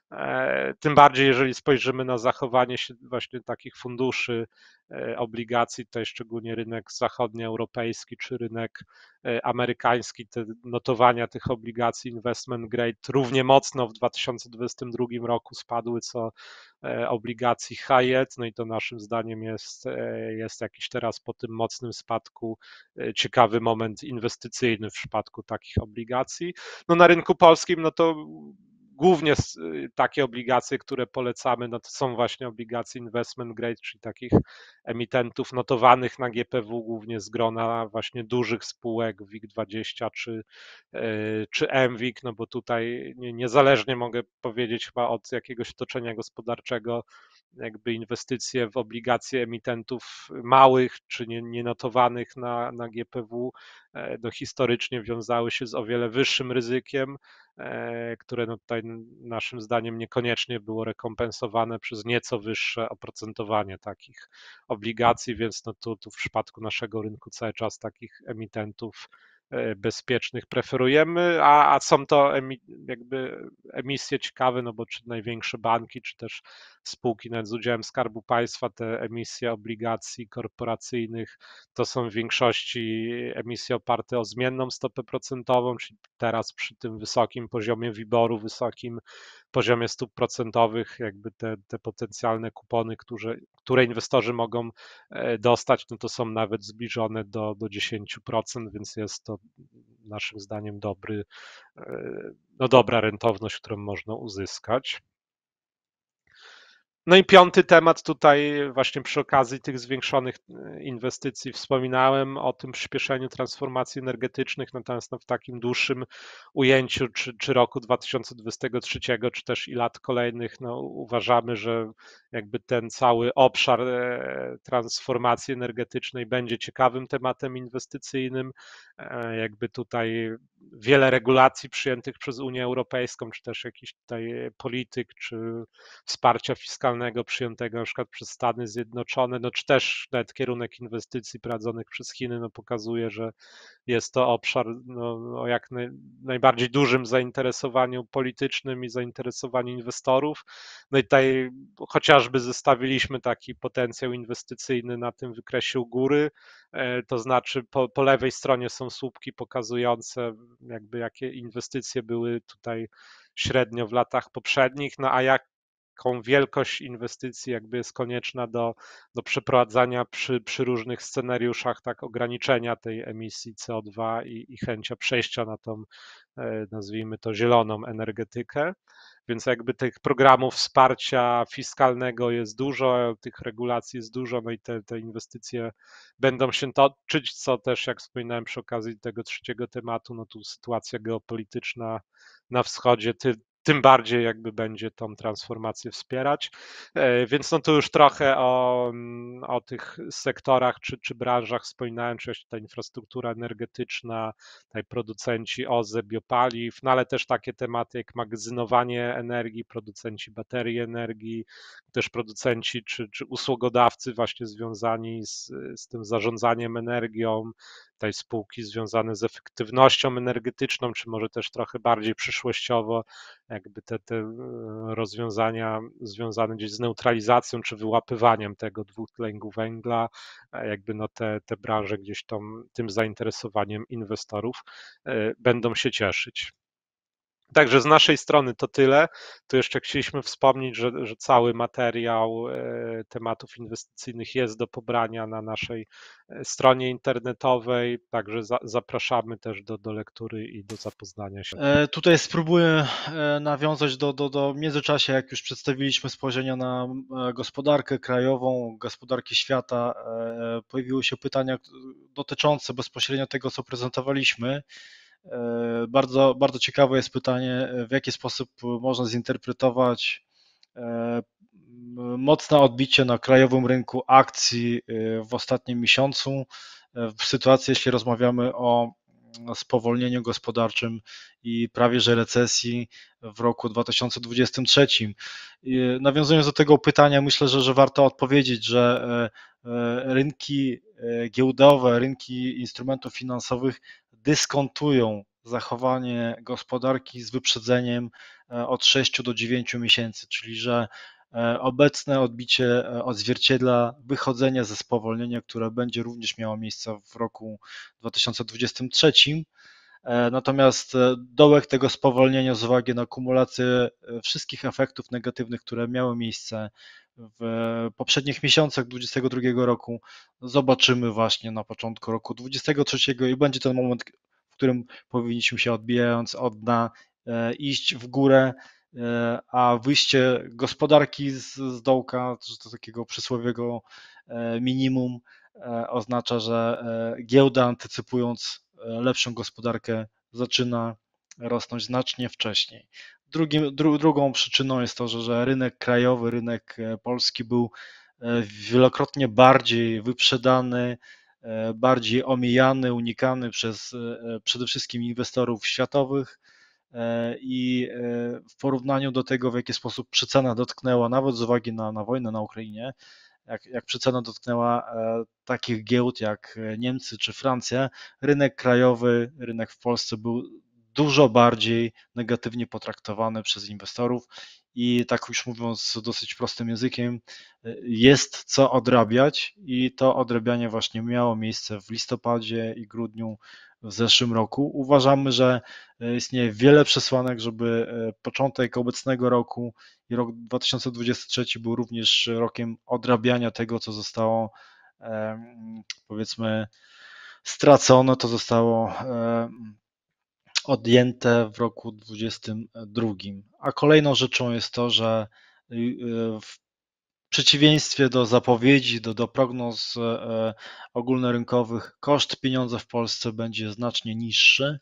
Tym bardziej, jeżeli spojrzymy na zachowanie się właśnie takich funduszy, obligacji, tutaj szczególnie rynek zachodnioeuropejski czy rynek amerykański, te notowania tych obligacji investment grade równie mocno w dwa tysiące dwudziestym drugim roku spadły co obligacji high yield, no i to naszym zdaniem jest, jest jakiś teraz po tym mocnym spadku ciekawy moment inwestycyjny w przypadku takich obligacji. No na rynku polskim, no to głównie takie obligacje, które polecamy, no to są właśnie obligacje investment grade, czyli takich emitentów notowanych na G P W, głównie z grona właśnie dużych spółek W I G dwadzieścia czy, czy M W I G, no bo tutaj niezależnie mogę powiedzieć chyba od jakiegoś otoczenia gospodarczego, jakby inwestycje w obligacje emitentów małych czy nienotowanych na, na G P W no, historycznie wiązały się z o wiele wyższym ryzykiem, które no tutaj naszym zdaniem niekoniecznie było rekompensowane przez nieco wyższe oprocentowanie takich obligacji, więc no tu, tu w przypadku naszego rynku cały czas takich emitentów bezpiecznych preferujemy, a, a są to emi, jakby emisje ciekawe, no bo czy największe banki, czy też spółki nawet z udziałem Skarbu Państwa, te emisje obligacji korporacyjnych to są w większości emisje oparte o zmienną stopę procentową, czyli teraz przy tym wysokim poziomie wiboru, wysokim poziomie stóp procentowych jakby te, te potencjalne kupony, które, które inwestorzy mogą dostać, no to są nawet zbliżone do, do dziesięć procent, więc jest to naszym zdaniem dobry, no dobra rentowność, którą można uzyskać. No i piąty temat tutaj właśnie przy okazji tych zwiększonych inwestycji wspominałem o tym przyspieszeniu transformacji energetycznych, natomiast no w takim dłuższym ujęciu, czy, czy roku dwa tysiące dwudziestego trzeciego, czy też i lat kolejnych, no uważamy, że jakby ten cały obszar transformacji energetycznej będzie ciekawym tematem inwestycyjnym. Jakby tutaj wiele regulacji przyjętych przez Unię Europejską, czy też jakiś tutaj polityk, czy wsparcia fiskalnego przyjętego na przykład przez Stany Zjednoczone, no czy też nawet kierunek inwestycji prowadzonych przez Chiny, no pokazuje, że jest to obszar no, o jak naj, najbardziej dużym zainteresowaniu politycznym i zainteresowaniu inwestorów. No i tutaj chociażby zestawiliśmy taki potencjał inwestycyjny na tym wykresie u góry, to znaczy po, po lewej stronie są słupki pokazujące jakby jakie inwestycje były tutaj średnio w latach poprzednich, no a jak jaką wielkość inwestycji jakby jest konieczna do, do przeprowadzania przy, przy różnych scenariuszach tak ograniczenia tej emisji C O dwa i, i chęcia przejścia na tą, nazwijmy to, zieloną energetykę. Więc jakby tych programów wsparcia fiskalnego jest dużo, tych regulacji jest dużo, no i te, te inwestycje będą się toczyć, co też jak wspominałem przy okazji tego trzeciego tematu, no tu sytuacja geopolityczna na wschodzie, ty, tym bardziej jakby będzie tą transformację wspierać. Więc no tu już trochę o, o tych sektorach czy, czy branżach wspominałem, czy ta infrastruktura energetyczna, tutaj producenci O Z E, biopaliw, no ale też takie tematy jak magazynowanie energii, producenci baterii energii, też producenci czy, czy usługodawcy właśnie związani z, z tym zarządzaniem energią, tutaj spółki związane z efektywnością energetyczną, czy może też trochę bardziej przyszłościowo jakby te, te rozwiązania związane gdzieś z neutralizacją czy wyłapywaniem tego dwutlenku węgla, jakby no te, te branże gdzieś tam tym zainteresowaniem inwestorów będą się cieszyć. Także z naszej strony to tyle. Tu jeszcze chcieliśmy wspomnieć, że, że cały materiał tematów inwestycyjnych jest do pobrania na naszej stronie internetowej, także za, zapraszamy też do, do lektury i do zapoznania się. Tutaj spróbuję nawiązać do, do, do w międzyczasie, jak już przedstawiliśmy spojrzenia na gospodarkę krajową, gospodarkę świata, pojawiły się pytania dotyczące bezpośrednio tego, co prezentowaliśmy. Bardzo, bardzo ciekawe jest pytanie, w jaki sposób można zinterpretować mocne odbicie na krajowym rynku akcji w ostatnim miesiącu, w sytuacji, jeśli rozmawiamy o spowolnieniu gospodarczym i prawie że recesji w roku dwa tysiące dwudziestym trzecim. Nawiązując do tego pytania, myślę, że, że warto odpowiedzieć, że rynki giełdowe, rynki instrumentów finansowych dyskontują zachowanie gospodarki z wyprzedzeniem od sześciu do dziewięciu miesięcy, czyli że obecne odbicie odzwierciedla wychodzenie ze spowolnienia, które będzie również miało miejsce w roku dwa tysiące dwudziestym trzecim. Natomiast dołek tego spowolnienia z uwagi na kumulację wszystkich efektów negatywnych, które miały miejsce w poprzednich miesiącach dwudziestego drugiego roku, zobaczymy właśnie na początku roku dwudziestego trzeciego i będzie ten moment, w którym powinniśmy się odbijając od dna iść w górę, a wyjście gospodarki z, z dołka, to takiego przysłowiowego minimum, oznacza, że giełda, antycypując lepszą gospodarkę, zaczyna rosnąć znacznie wcześniej. Drugim, dru, drugą przyczyną jest to, że, że rynek krajowy, rynek polski był wielokrotnie bardziej wyprzedany, bardziej omijany, unikany przez przede wszystkim inwestorów światowych i w porównaniu do tego, w jaki sposób przycena dotknęła, nawet z uwagi na, na wojnę na Ukrainie, jak, jak przycena dotknęła takich giełd jak Niemcy czy Francja, rynek krajowy, rynek w Polsce był dużo bardziej negatywnie potraktowany przez inwestorów i tak już mówiąc dosyć prostym językiem, jest co odrabiać i to odrabianie właśnie miało miejsce w listopadzie i grudniu w zeszłym roku. Uważamy, że istnieje wiele przesłanek, żeby początek obecnego roku i rok dwa tysiące dwudziesty trzeci był również rokiem odrabiania tego, co zostało powiedzmy stracone, to zostało odjęte w roku dwudziestym drugim. A kolejną rzeczą jest to, że w przeciwieństwie do zapowiedzi, do, do prognoz ogólnorynkowych, koszt pieniądza w Polsce będzie znacznie niższy.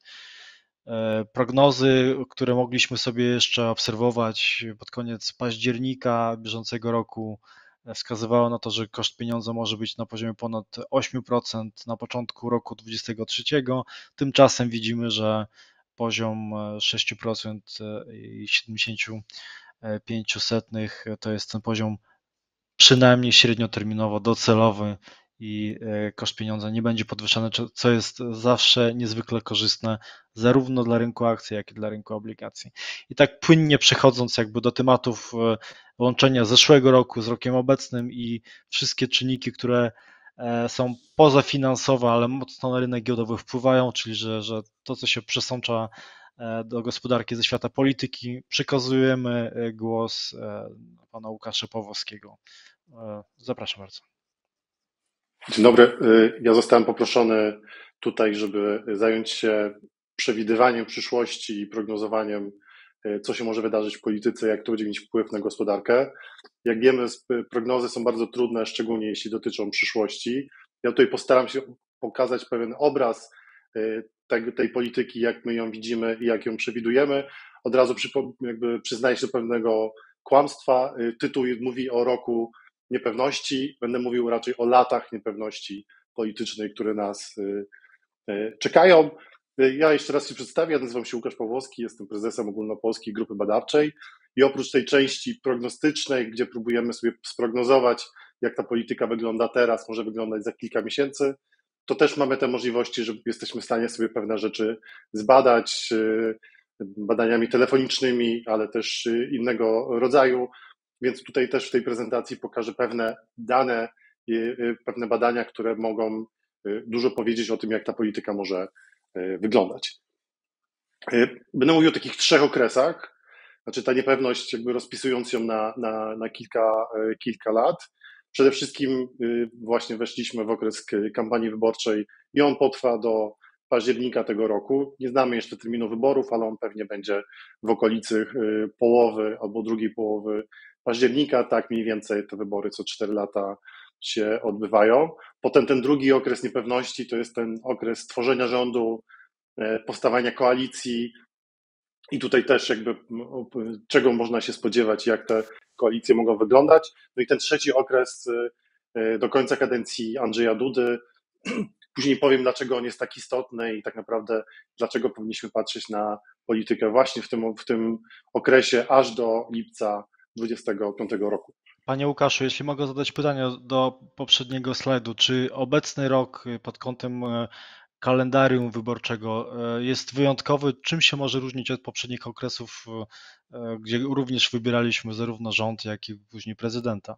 Prognozy, które mogliśmy sobie jeszcze obserwować pod koniec października bieżącego roku, wskazywało na to, że koszt pieniądza może być na poziomie ponad osiem procent na początku roku dwudziestego trzeciego. Tymczasem widzimy, że poziom sześć procent i siedemdziesiąt pięć procent to jest ten poziom przynajmniej średnioterminowo docelowy i koszt pieniądza nie będzie podwyższany, co jest zawsze niezwykle korzystne zarówno dla rynku akcji, jak i dla rynku obligacji. I tak płynnie przechodząc jakby do tematów łączenia zeszłego roku z rokiem obecnym i wszystkie czynniki, które są pozafinansowe, ale mocno na rynek giełdowy wpływają, czyli że, że to, co się przesącza do gospodarki ze świata polityki, przekazujemy głos pana Łukasza Pawłowskiego. Zapraszam bardzo. Dzień dobry. Ja zostałem poproszony tutaj, żeby zająć się przewidywaniem przyszłości i prognozowaniem, co się może wydarzyć w polityce, jak to będzie mieć wpływ na gospodarkę. Jak wiemy, prognozy są bardzo trudne, szczególnie jeśli dotyczą przyszłości. Ja tutaj postaram się pokazać pewien obraz tej, tej polityki, jak my ją widzimy i jak ją przewidujemy. Od razu jakby przyznaję się do pewnego kłamstwa. Tytuł mówi o roku niepewności. Będę mówił raczej o latach niepewności politycznej, które nas czekają. Ja jeszcze raz się przedstawię. Nazywam się Łukasz Pawłowski, jestem prezesem Ogólnopolskiej Grupy Badawczej i oprócz tej części prognostycznej, gdzie próbujemy sobie sprognozować, jak ta polityka wygląda teraz, może wyglądać za kilka miesięcy, to też mamy te możliwości, że jesteśmy w stanie sobie pewne rzeczy zbadać badaniami telefonicznymi, ale też innego rodzaju. Więc tutaj też w tej prezentacji pokażę pewne dane, pewne badania, które mogą dużo powiedzieć o tym, jak ta polityka może wyglądać. Będę mówił o takich trzech okresach, znaczy ta niepewność, jakby rozpisując ją na, na, na kilka, kilka lat. Przede wszystkim właśnie weszliśmy w okres kampanii wyborczej i on potrwa do października tego roku. Nie znamy jeszcze terminu wyborów, ale on pewnie będzie w okolicy połowy albo drugiej połowy października, tak mniej więcej te wybory co cztery lata się odbywają. Potem ten drugi okres niepewności to jest ten okres tworzenia rządu, powstawania koalicji i tutaj też jakby czego można się spodziewać, jak te koalicje mogą wyglądać. No i ten trzeci okres do końca kadencji Andrzeja Dudy. Później powiem, dlaczego on jest tak istotny i tak naprawdę dlaczego powinniśmy patrzeć na politykę właśnie w tym, w tym okresie aż do lipca dwudziestego piątego roku. Panie Łukaszu, jeśli mogę zadać pytanie do poprzedniego slajdu, czy obecny rok pod kątem kalendarium wyborczego jest wyjątkowy? Czym się może różnić od poprzednich okresów, gdzie również wybieraliśmy zarówno rząd, jak i później prezydenta?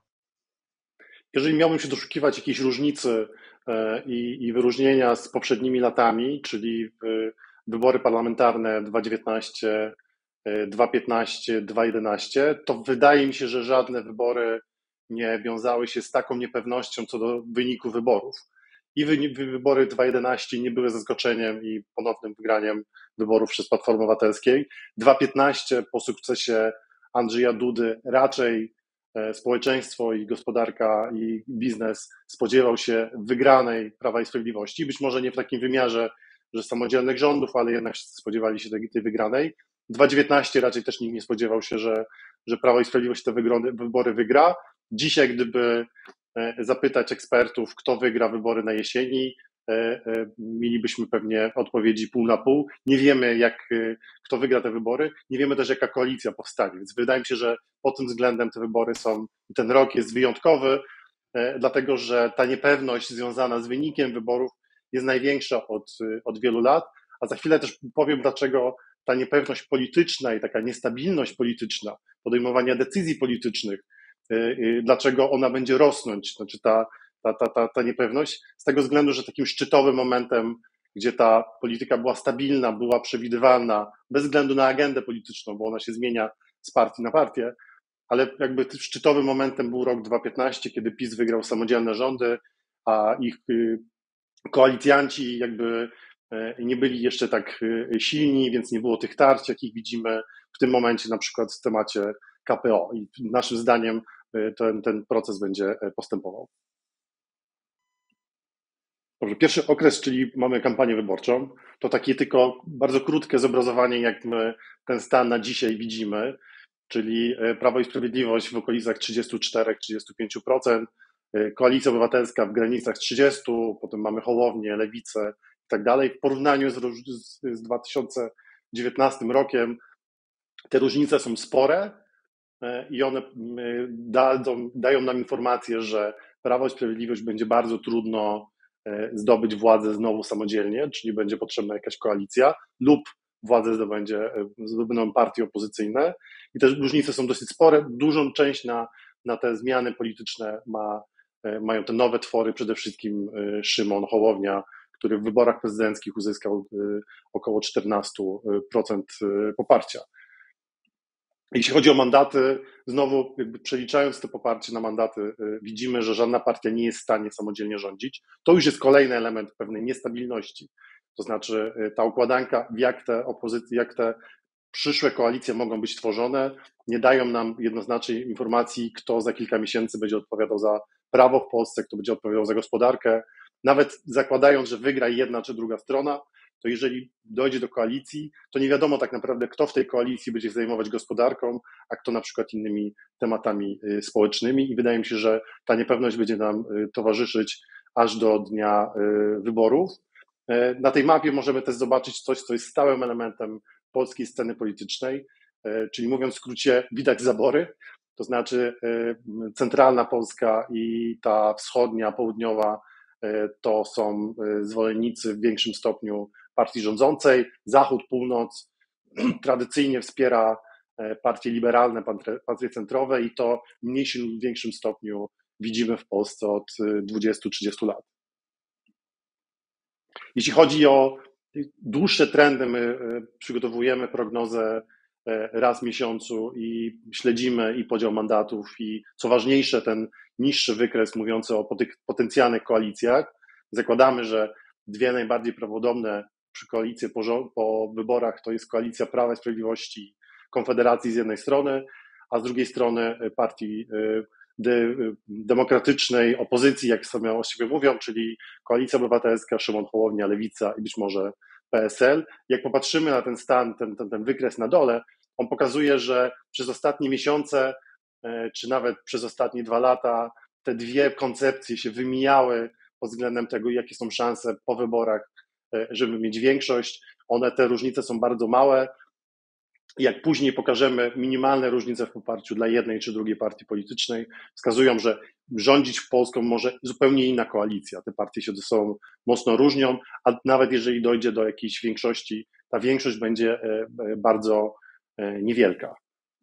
Jeżeli miałbym się doszukiwać jakiejś różnicy i, i wyróżnienia z poprzednimi latami, czyli wybory parlamentarne dwa tysiące dziewiętnaście, dwa tysiące piętnaście, dwa tysiące jedenaście, to wydaje mi się, że żadne wybory nie wiązały się z taką niepewnością co do wyniku wyborów. I wybory dwa tysiące jedenaście nie były zaskoczeniem i ponownym wygraniem wyborów przez Platformę Obywatelskiej. dwa tysiące piętnaście po sukcesie Andrzeja Dudy raczej społeczeństwo i gospodarka i biznes spodziewał się wygranej Prawa i Sprawiedliwości. Być może nie w takim wymiarze, że samodzielnych rządów, ale jednak spodziewali się tej, tej wygranej. dwa tysiące dziewiętnaście raczej też nikt nie spodziewał się, że, że Prawo i Sprawiedliwość te wybory wygra. Dzisiaj, gdyby zapytać ekspertów, kto wygra wybory na jesieni, mielibyśmy pewnie odpowiedzi pół na pół. Nie wiemy, jak, kto wygra te wybory, nie wiemy też, jaka koalicja powstanie, więc wydaje mi się, że pod tym względem te wybory są, ten rok jest wyjątkowy, dlatego że ta niepewność związana z wynikiem wyborów jest największa od, od wielu lat, a za chwilę też powiem, dlaczego ta niepewność polityczna i taka niestabilność polityczna podejmowania decyzji politycznych, dlaczego ona będzie rosnąć, znaczy ta, ta, ta, ta, ta niepewność, z tego względu, że takim szczytowym momentem, gdzie ta polityka była stabilna, była przewidywalna, bez względu na agendę polityczną, bo ona się zmienia z partii na partię, ale jakby szczytowym momentem był rok dwa tysiące piętnasty, kiedy PiS wygrał samodzielne rządy, a ich koalicjanci jakby nie byli jeszcze tak silni, więc nie było tych tarć, jakich widzimy w tym momencie na przykład w temacie K P O i naszym zdaniem ten, ten proces będzie postępował. Dobrze, pierwszy okres, czyli mamy kampanię wyborczą, to takie tylko bardzo krótkie zobrazowanie, jak my ten stan na dzisiaj widzimy, czyli Prawo i Sprawiedliwość w okolicach trzydzieści cztery do trzydziestu pięciu procent, Koalicja Obywatelska w granicach trzydziestu procent, potem mamy Hołownię, Lewicę i tak dalej. W porównaniu z, z dwa tysiące dziewiętnastym rokiem te różnice są spore i one dadzą, dają nam informację, że Prawo i Sprawiedliwość będzie bardzo trudno zdobyć władzę znowu samodzielnie, czyli będzie potrzebna jakaś koalicja lub władzę zdobędzie, zdobędą partie opozycyjne i te różnice są dosyć spore. Dużą część na, na te zmiany polityczne ma, mają te nowe twory, przede wszystkim Szymon Hołownia, który w wyborach prezydenckich uzyskał około czternaście procent poparcia. Jeśli chodzi o mandaty, znowu jakby przeliczając to poparcie na mandaty, widzimy, że żadna partia nie jest w stanie samodzielnie rządzić. To już jest kolejny element pewnej niestabilności. To znaczy ta układanka, jak te opozycje, jak te przyszłe koalicje mogą być tworzone, nie dają nam jednoznacznej informacji, kto za kilka miesięcy będzie odpowiadał za prawo w Polsce, kto będzie odpowiadał za gospodarkę. Nawet zakładając, że wygra jedna czy druga strona, to jeżeli dojdzie do koalicji, to nie wiadomo tak naprawdę, kto w tej koalicji będzie zajmować gospodarką, a kto na przykład innymi tematami społecznymi i wydaje mi się, że ta niepewność będzie nam towarzyszyć aż do dnia wyborów. Na tej mapie możemy też zobaczyć coś, co jest stałym elementem polskiej sceny politycznej, czyli mówiąc w skrócie, widać zabory, to znaczy centralna Polska i ta wschodnia, południowa to są zwolennicy w większym stopniu partii rządzącej, Zachód, Północ tradycyjnie wspiera partie liberalne, partie centrowe i to w mniejszym lub większym stopniu widzimy w Polsce od dwudziestu do trzydziestu lat. Jeśli chodzi o dłuższe trendy, my przygotowujemy prognozę raz w miesiącu i śledzimy i podział mandatów i co ważniejsze ten niższy wykres mówiący o potencjalnych koalicjach. Zakładamy, że dwie najbardziej prawdopodobne koalicje po, po wyborach to jest koalicja Prawa i Sprawiedliwości, Konfederacji z jednej strony, a z drugiej strony partii de, demokratycznej opozycji, jak sobie o siebie mówią, czyli Koalicja Obywatelska, Szymon Hołownia, Lewica i być może P S L. Jak popatrzymy na ten stan, ten, ten, ten wykres na dole, on pokazuje, że przez ostatnie miesiące, czy nawet przez ostatnie dwa lata, te dwie koncepcje się wymijały pod względem tego, jakie są szanse po wyborach, żeby mieć większość. One, te różnice są bardzo małe. Jak później pokażemy minimalne różnice w poparciu dla jednej czy drugiej partii politycznej, wskazują, że rządzić w Polską może zupełnie inna koalicja. Te partie się ze sobą mocno różnią, a nawet jeżeli dojdzie do jakiejś większości, ta większość będzie bardzo niewielka.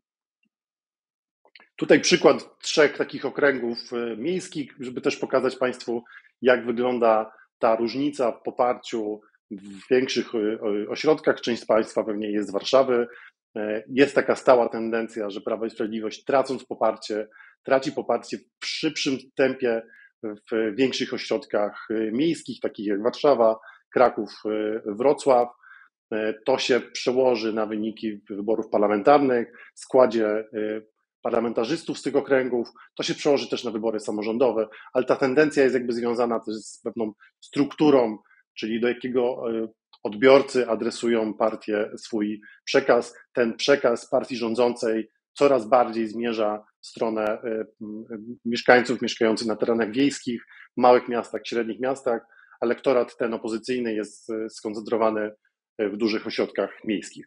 Tutaj przykład trzech takich okręgów miejskich, żeby też pokazać Państwu, jak wygląda ta różnica w poparciu w większych ośrodkach. Część z Państwa pewnie jest z Warszawy. Jest taka stała tendencja, że Prawo i Sprawiedliwość, tracąc poparcie, traci poparcie w szybszym tempie w większych ośrodkach miejskich, takich jak Warszawa, Kraków, Wrocław. To się przełoży na wyniki wyborów parlamentarnych, w składzie parlamentarzystów z tych okręgów, to się przełoży też na wybory samorządowe, ale ta tendencja jest jakby związana też z pewną strukturą, czyli do jakiego odbiorcy adresują partie swój przekaz. Ten przekaz partii rządzącej coraz bardziej zmierza w stronę mieszkańców mieszkających na terenach wiejskich, małych miastach, średnich miastach, a elektorat ten opozycyjny jest skoncentrowany w dużych ośrodkach miejskich.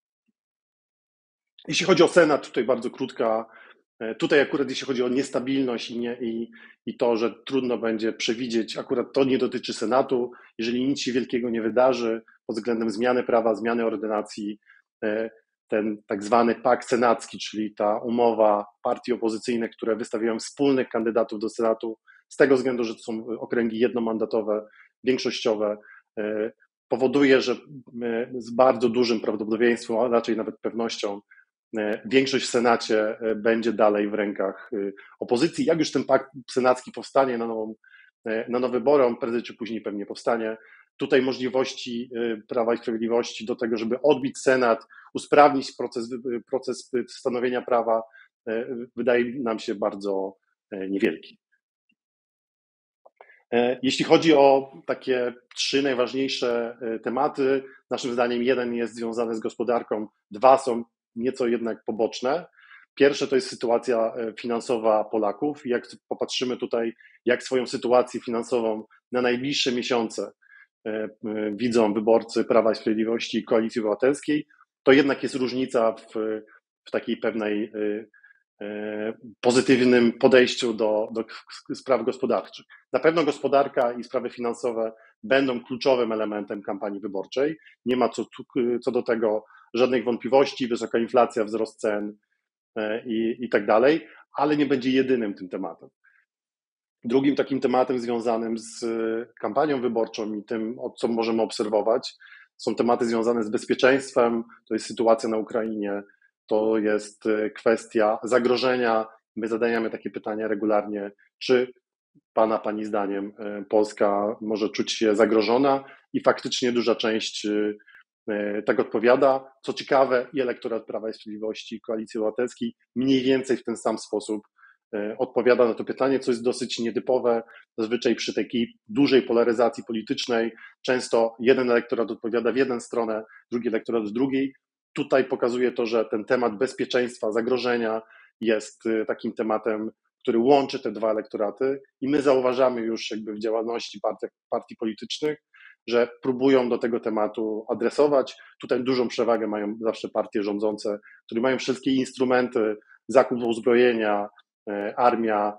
Jeśli chodzi o Senat, tutaj bardzo krótka, tutaj akurat jeśli chodzi o niestabilność i, nie, i, i to, że trudno będzie przewidzieć, akurat to nie dotyczy Senatu, jeżeli nic się wielkiego nie wydarzy pod względem zmiany prawa, zmiany ordynacji, ten tak zwany pakt senacki, czyli ta umowa partii opozycyjnych, które wystawiają wspólnych kandydatów do Senatu, z tego względu, że to są okręgi jednomandatowe, większościowe, powoduje, że z bardzo dużym prawdopodobieństwem, a raczej nawet pewnością, większość w Senacie będzie dalej w rękach opozycji. Jak już ten pakt senacki powstanie na, nową, na nowe wybory, on prędzej czy później pewnie powstanie, tutaj możliwości Prawa i Sprawiedliwości do tego, żeby odbić Senat, usprawnić proces, proces stanowienia prawa, wydaje nam się bardzo niewielki. Jeśli chodzi o takie trzy najważniejsze tematy, naszym zdaniem jeden jest związany z gospodarką, dwa są nieco jednak poboczne. Pierwsze to jest sytuacja finansowa Polaków. Jak popatrzymy tutaj, jak swoją sytuację finansową na najbliższe miesiące widzą wyborcy Prawa i Sprawiedliwości i Koalicji Obywatelskiej, to jednak jest różnica w, w takiej pewnej pozytywnym podejściu do, do spraw gospodarczych. Na pewno gospodarka i sprawy finansowe będą kluczowym elementem kampanii wyborczej. Nie ma co, co do tego żadnych wątpliwości, wysoka inflacja, wzrost cen i, i tak dalej, ale nie będzie jedynym tym tematem. Drugim takim tematem związanym z kampanią wyborczą i tym, co możemy obserwować, są tematy związane z bezpieczeństwem, to jest sytuacja na Ukrainie, to jest kwestia zagrożenia. My zadajemy takie pytania regularnie, czy Pana, Pani zdaniem Polska może czuć się zagrożona i faktycznie duża część tak odpowiada. Co ciekawe, i elektorat Prawa i Sprawiedliwości, i Koalicji Obywatelskiej mniej więcej w ten sam sposób odpowiada na to pytanie, co jest dosyć nietypowe. Zazwyczaj przy takiej dużej polaryzacji politycznej często jeden elektorat odpowiada w jedną stronę, drugi elektorat w drugiej. Tutaj pokazuje to, że ten temat bezpieczeństwa, zagrożenia jest takim tematem, który łączy te dwa elektoraty i my zauważamy już jakby w działalności partii, partii politycznych, że próbują do tego tematu adresować. Tutaj dużą przewagę mają zawsze partie rządzące, które mają wszystkie instrumenty, zakup uzbrojenia, armia.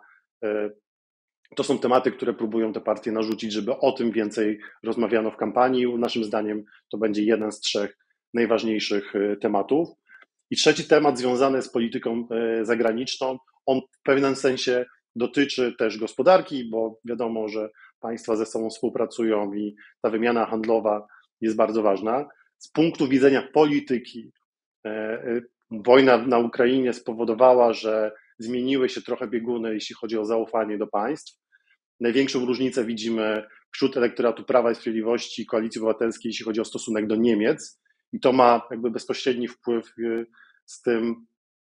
To są tematy, które próbują te partie narzucić, żeby o tym więcej rozmawiano w kampanii. Naszym zdaniem to będzie jeden z trzech najważniejszych tematów. I trzeci temat związany z polityką zagraniczną, on w pewnym sensie dotyczy też gospodarki, bo wiadomo, że państwa ze sobą współpracują i ta wymiana handlowa jest bardzo ważna. Z punktu widzenia polityki, wojna na Ukrainie spowodowała, że zmieniły się trochę bieguny, jeśli chodzi o zaufanie do państw. Największą różnicę widzimy wśród elektoratu Prawa i Sprawiedliwości i Koalicji Obywatelskiej, jeśli chodzi o stosunek do Niemiec. I to ma jakby bezpośredni wpływ z tym,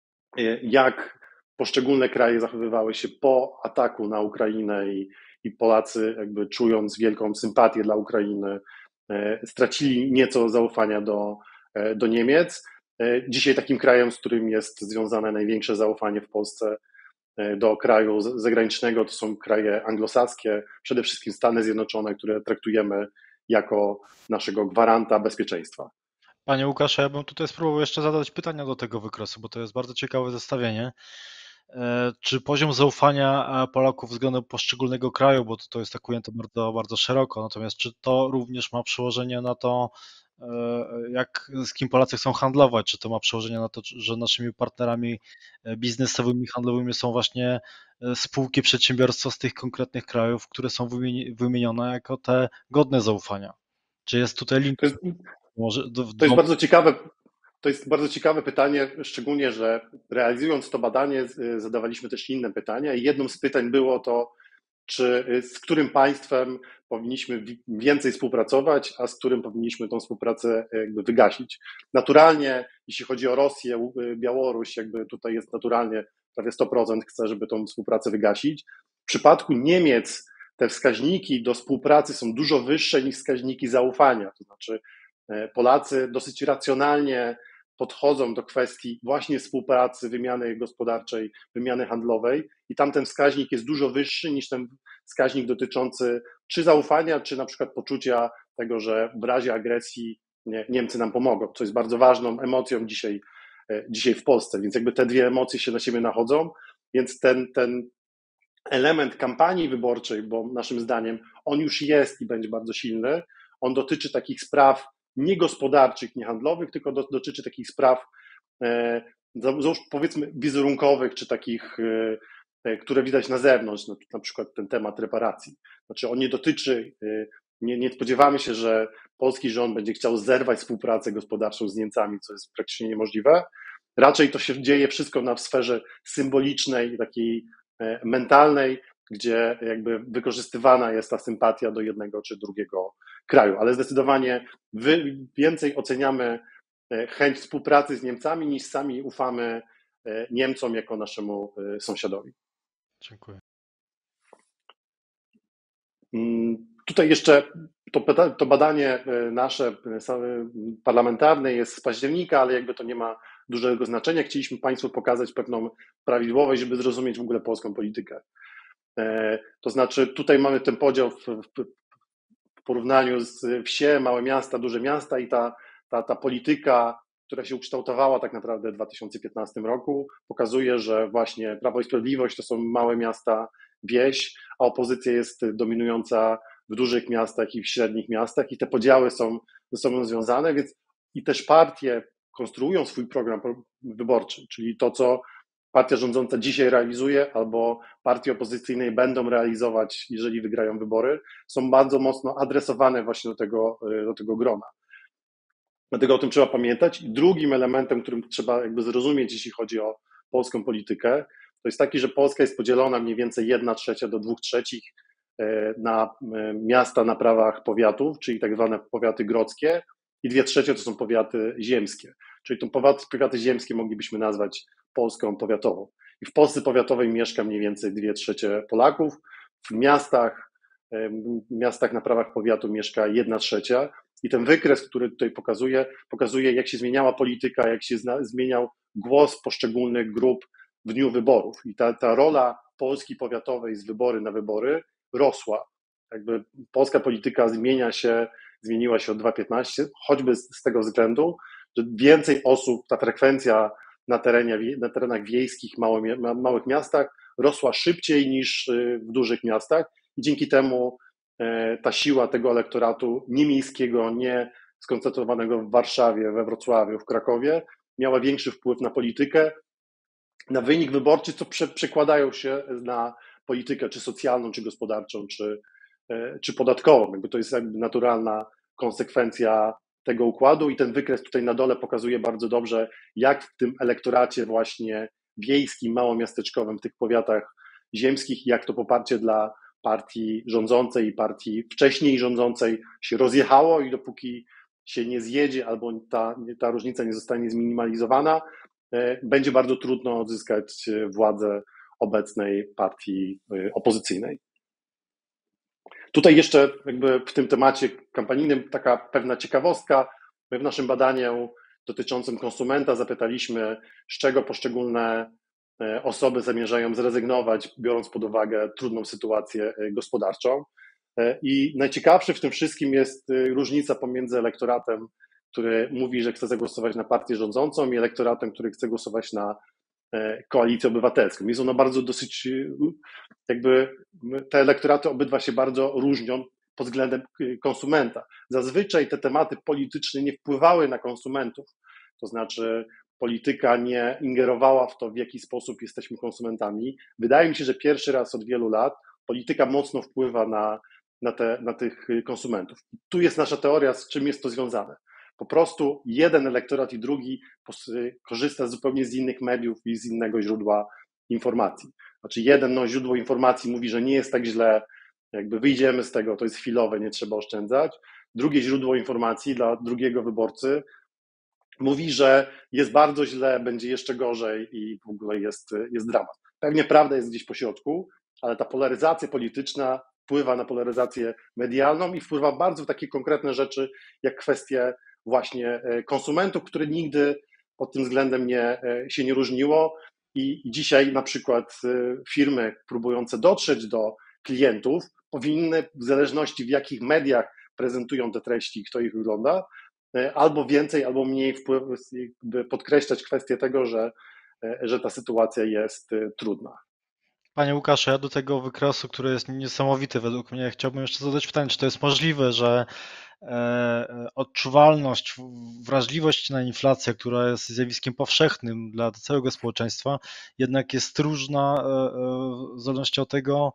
jak poszczególne kraje zachowywały się po ataku na Ukrainę i, i Polacy jakby czując wielką sympatię dla Ukrainy, stracili nieco zaufania do, do Niemiec. Dzisiaj takim krajem, z którym jest związane największe zaufanie w Polsce do kraju zagranicznego, to są kraje anglosaskie, przede wszystkim Stany Zjednoczone, które traktujemy jako naszego gwaranta bezpieczeństwa. Panie Łukaszu, ja bym tutaj spróbował jeszcze zadać pytania do tego wykresu, bo to jest bardzo ciekawe zestawienie. Czy poziom zaufania Polaków względem poszczególnego kraju, bo to, to jest tak ujęte bardzo, bardzo szeroko, natomiast czy to również ma przełożenie na to, jak, z kim Polacy chcą handlować, czy to ma przełożenie na to, że naszymi partnerami biznesowymi, handlowymi są właśnie spółki, przedsiębiorstwa z tych konkretnych krajów, które są wymienione jako te godne zaufania? Czy jest tutaj link? To jest, Może do, to jest bardzo ciekawe. To jest bardzo ciekawe pytanie, szczególnie, że realizując to badanie zadawaliśmy też inne pytania i jednym z pytań było to, czy z którym państwem powinniśmy więcej współpracować, a z którym powinniśmy tą współpracę jakby wygasić. Naturalnie, jeśli chodzi o Rosję, Białoruś, jakby tutaj jest naturalnie prawie sto procent chce, żeby tą współpracę wygasić. W przypadku Niemiec te wskaźniki do współpracy są dużo wyższe niż wskaźniki zaufania, to znaczy Polacy dosyć racjonalnie podchodzą do kwestii właśnie współpracy, wymiany gospodarczej, wymiany handlowej i tam ten wskaźnik jest dużo wyższy niż ten wskaźnik dotyczący czy zaufania, czy na przykład poczucia tego, że w razie agresji Niemcy nam pomogą, co jest bardzo ważną emocją dzisiaj, dzisiaj w Polsce, więc jakby te dwie emocje się na siebie nachodzą, więc ten, ten element kampanii wyborczej, bo naszym zdaniem on już jest i będzie bardzo silny, on dotyczy takich spraw nie gospodarczych, nie handlowych, tylko do, dotyczy takich spraw załóż powiedzmy wizerunkowych, czy takich, które widać na zewnątrz, na przykład ten temat reparacji. Znaczy on nie dotyczy, nie, nie spodziewamy się, że polski rząd będzie chciał zerwać współpracę gospodarczą z Niemcami, co jest praktycznie niemożliwe. Raczej to się dzieje wszystko na w sferze symbolicznej, takiej mentalnej, gdzie jakby wykorzystywana jest ta sympatia do jednego czy drugiego kraju, ale zdecydowanie więcej oceniamy chęć współpracy z Niemcami niż sami ufamy Niemcom jako naszemu sąsiadowi. Dziękuję. Tutaj jeszcze to, to badanie nasze parlamentarne jest z października, ale jakby to nie ma dużego znaczenia. Chcieliśmy Państwu pokazać pewną prawidłowość, żeby zrozumieć w ogóle polską politykę. To znaczy tutaj mamy ten podział w, w porównaniu z wsie, małe miasta, duże miasta i ta, ta, ta polityka, która się ukształtowała tak naprawdę w dwa tysiące piętnastym roku, pokazuje, że właśnie Prawo i Sprawiedliwość to są małe miasta, wieś, a opozycja jest dominująca w dużych miastach i w średnich miastach i te podziały są ze sobą związane, więc i też partie konstruują swój program wyborczy, czyli to, co partia rządząca dzisiaj realizuje albo partie opozycyjne będą realizować, jeżeli wygrają wybory, są bardzo mocno adresowane właśnie do tego, do tego grona. Dlatego o tym trzeba pamiętać. I drugim elementem, którym trzeba jakby zrozumieć, jeśli chodzi o polską politykę, to jest taki, że Polska jest podzielona mniej więcej jedna trzecia do dwóch trzecich na miasta na prawach powiatów, czyli tak zwane powiaty grodzkie, i dwie trzecie to są powiaty ziemskie. Czyli tą powiaty ziemskie moglibyśmy nazwać Polską powiatową. I w Polsce powiatowej mieszka mniej więcej dwie trzecie Polaków. W miastach, miastach na prawach powiatu mieszka jedna trzecia. I ten wykres, który tutaj pokazuje, pokazuje, jak się zmieniała polityka, jak się zna, zmieniał głos poszczególnych grup w dniu wyborów. I ta, ta rola Polski powiatowej z wybory na wybory rosła. Jakby polska polityka zmienia się, zmieniła się od dwa tysiące piętnastego, choćby z, z tego względu, że więcej osób, ta frekwencja na, terenie, na terenach wiejskich, małe, małych miastach rosła szybciej niż w dużych miastach i dzięki temu ta siła tego elektoratu nie miejskiego, nie skoncentrowanego w Warszawie, we Wrocławiu, w Krakowie miała większy wpływ na politykę, na wynik wyborczy, co prze, przekładają się na politykę czy socjalną, czy gospodarczą, czy, czy podatkową. Jakby to jest jakby naturalna konsekwencja tego układu i ten wykres tutaj na dole pokazuje bardzo dobrze, jak w tym elektoracie właśnie wiejskim, małomiasteczkowym, w tych powiatach ziemskich, jak to poparcie dla partii rządzącej i partii wcześniej rządzącej się rozjechało i dopóki się nie zjedzie albo ta, ta różnica nie zostanie zminimalizowana, będzie bardzo trudno odzyskać władzę obecnej partii opozycyjnej. Tutaj jeszcze jakby w tym temacie kampanijnym taka pewna ciekawostka. My w naszym badaniu dotyczącym konsumenta zapytaliśmy, z czego poszczególne osoby zamierzają zrezygnować, biorąc pod uwagę trudną sytuację gospodarczą. I najciekawsze w tym wszystkim jest różnica pomiędzy elektoratem, który mówi, że chce zagłosować na partię rządzącą, i elektoratem, który chce głosować na Koalicję Obywatelską. Jest ona bardzo dosyć, jakby te elektoraty obydwa się bardzo różnią pod względem konsumenta. Zazwyczaj te tematy polityczne nie wpływały na konsumentów, to znaczy polityka nie ingerowała w to, w jaki sposób jesteśmy konsumentami. Wydaje mi się, że pierwszy raz od wielu lat polityka mocno wpływa na, na, te, na tych konsumentów. Tu jest nasza teoria, z czym jest to związane. Po prostu jeden elektorat i drugi korzysta zupełnie z innych mediów i z innego źródła informacji. Znaczy jeden no, źródło informacji mówi, że nie jest tak źle, jakby wyjdziemy z tego, to jest chwilowe, nie trzeba oszczędzać. Drugie źródło informacji dla drugiego wyborcy mówi, że jest bardzo źle, będzie jeszcze gorzej i w ogóle jest, jest dramat. Pewnie prawda jest gdzieś po środku, ale ta polaryzacja polityczna wpływa na polaryzację medialną i wpływa bardzo w takie konkretne rzeczy, jak kwestie właśnie konsumentów, które nigdy pod tym względem nie, się nie różniło. I dzisiaj na przykład firmy próbujące dotrzeć do klientów powinny, w zależności w jakich mediach prezentują te treści, kto ich ogląda, albo więcej, albo mniej wpływ, podkreślać kwestię tego, że, że ta sytuacja jest trudna. Panie Łukaszu, ja do tego wykresu, który jest niesamowity według mnie, chciałbym jeszcze zadać pytanie, czy to jest możliwe, że odczuwalność, wrażliwość na inflację, która jest zjawiskiem powszechnym dla całego społeczeństwa, jednak jest różna w zależności od tego,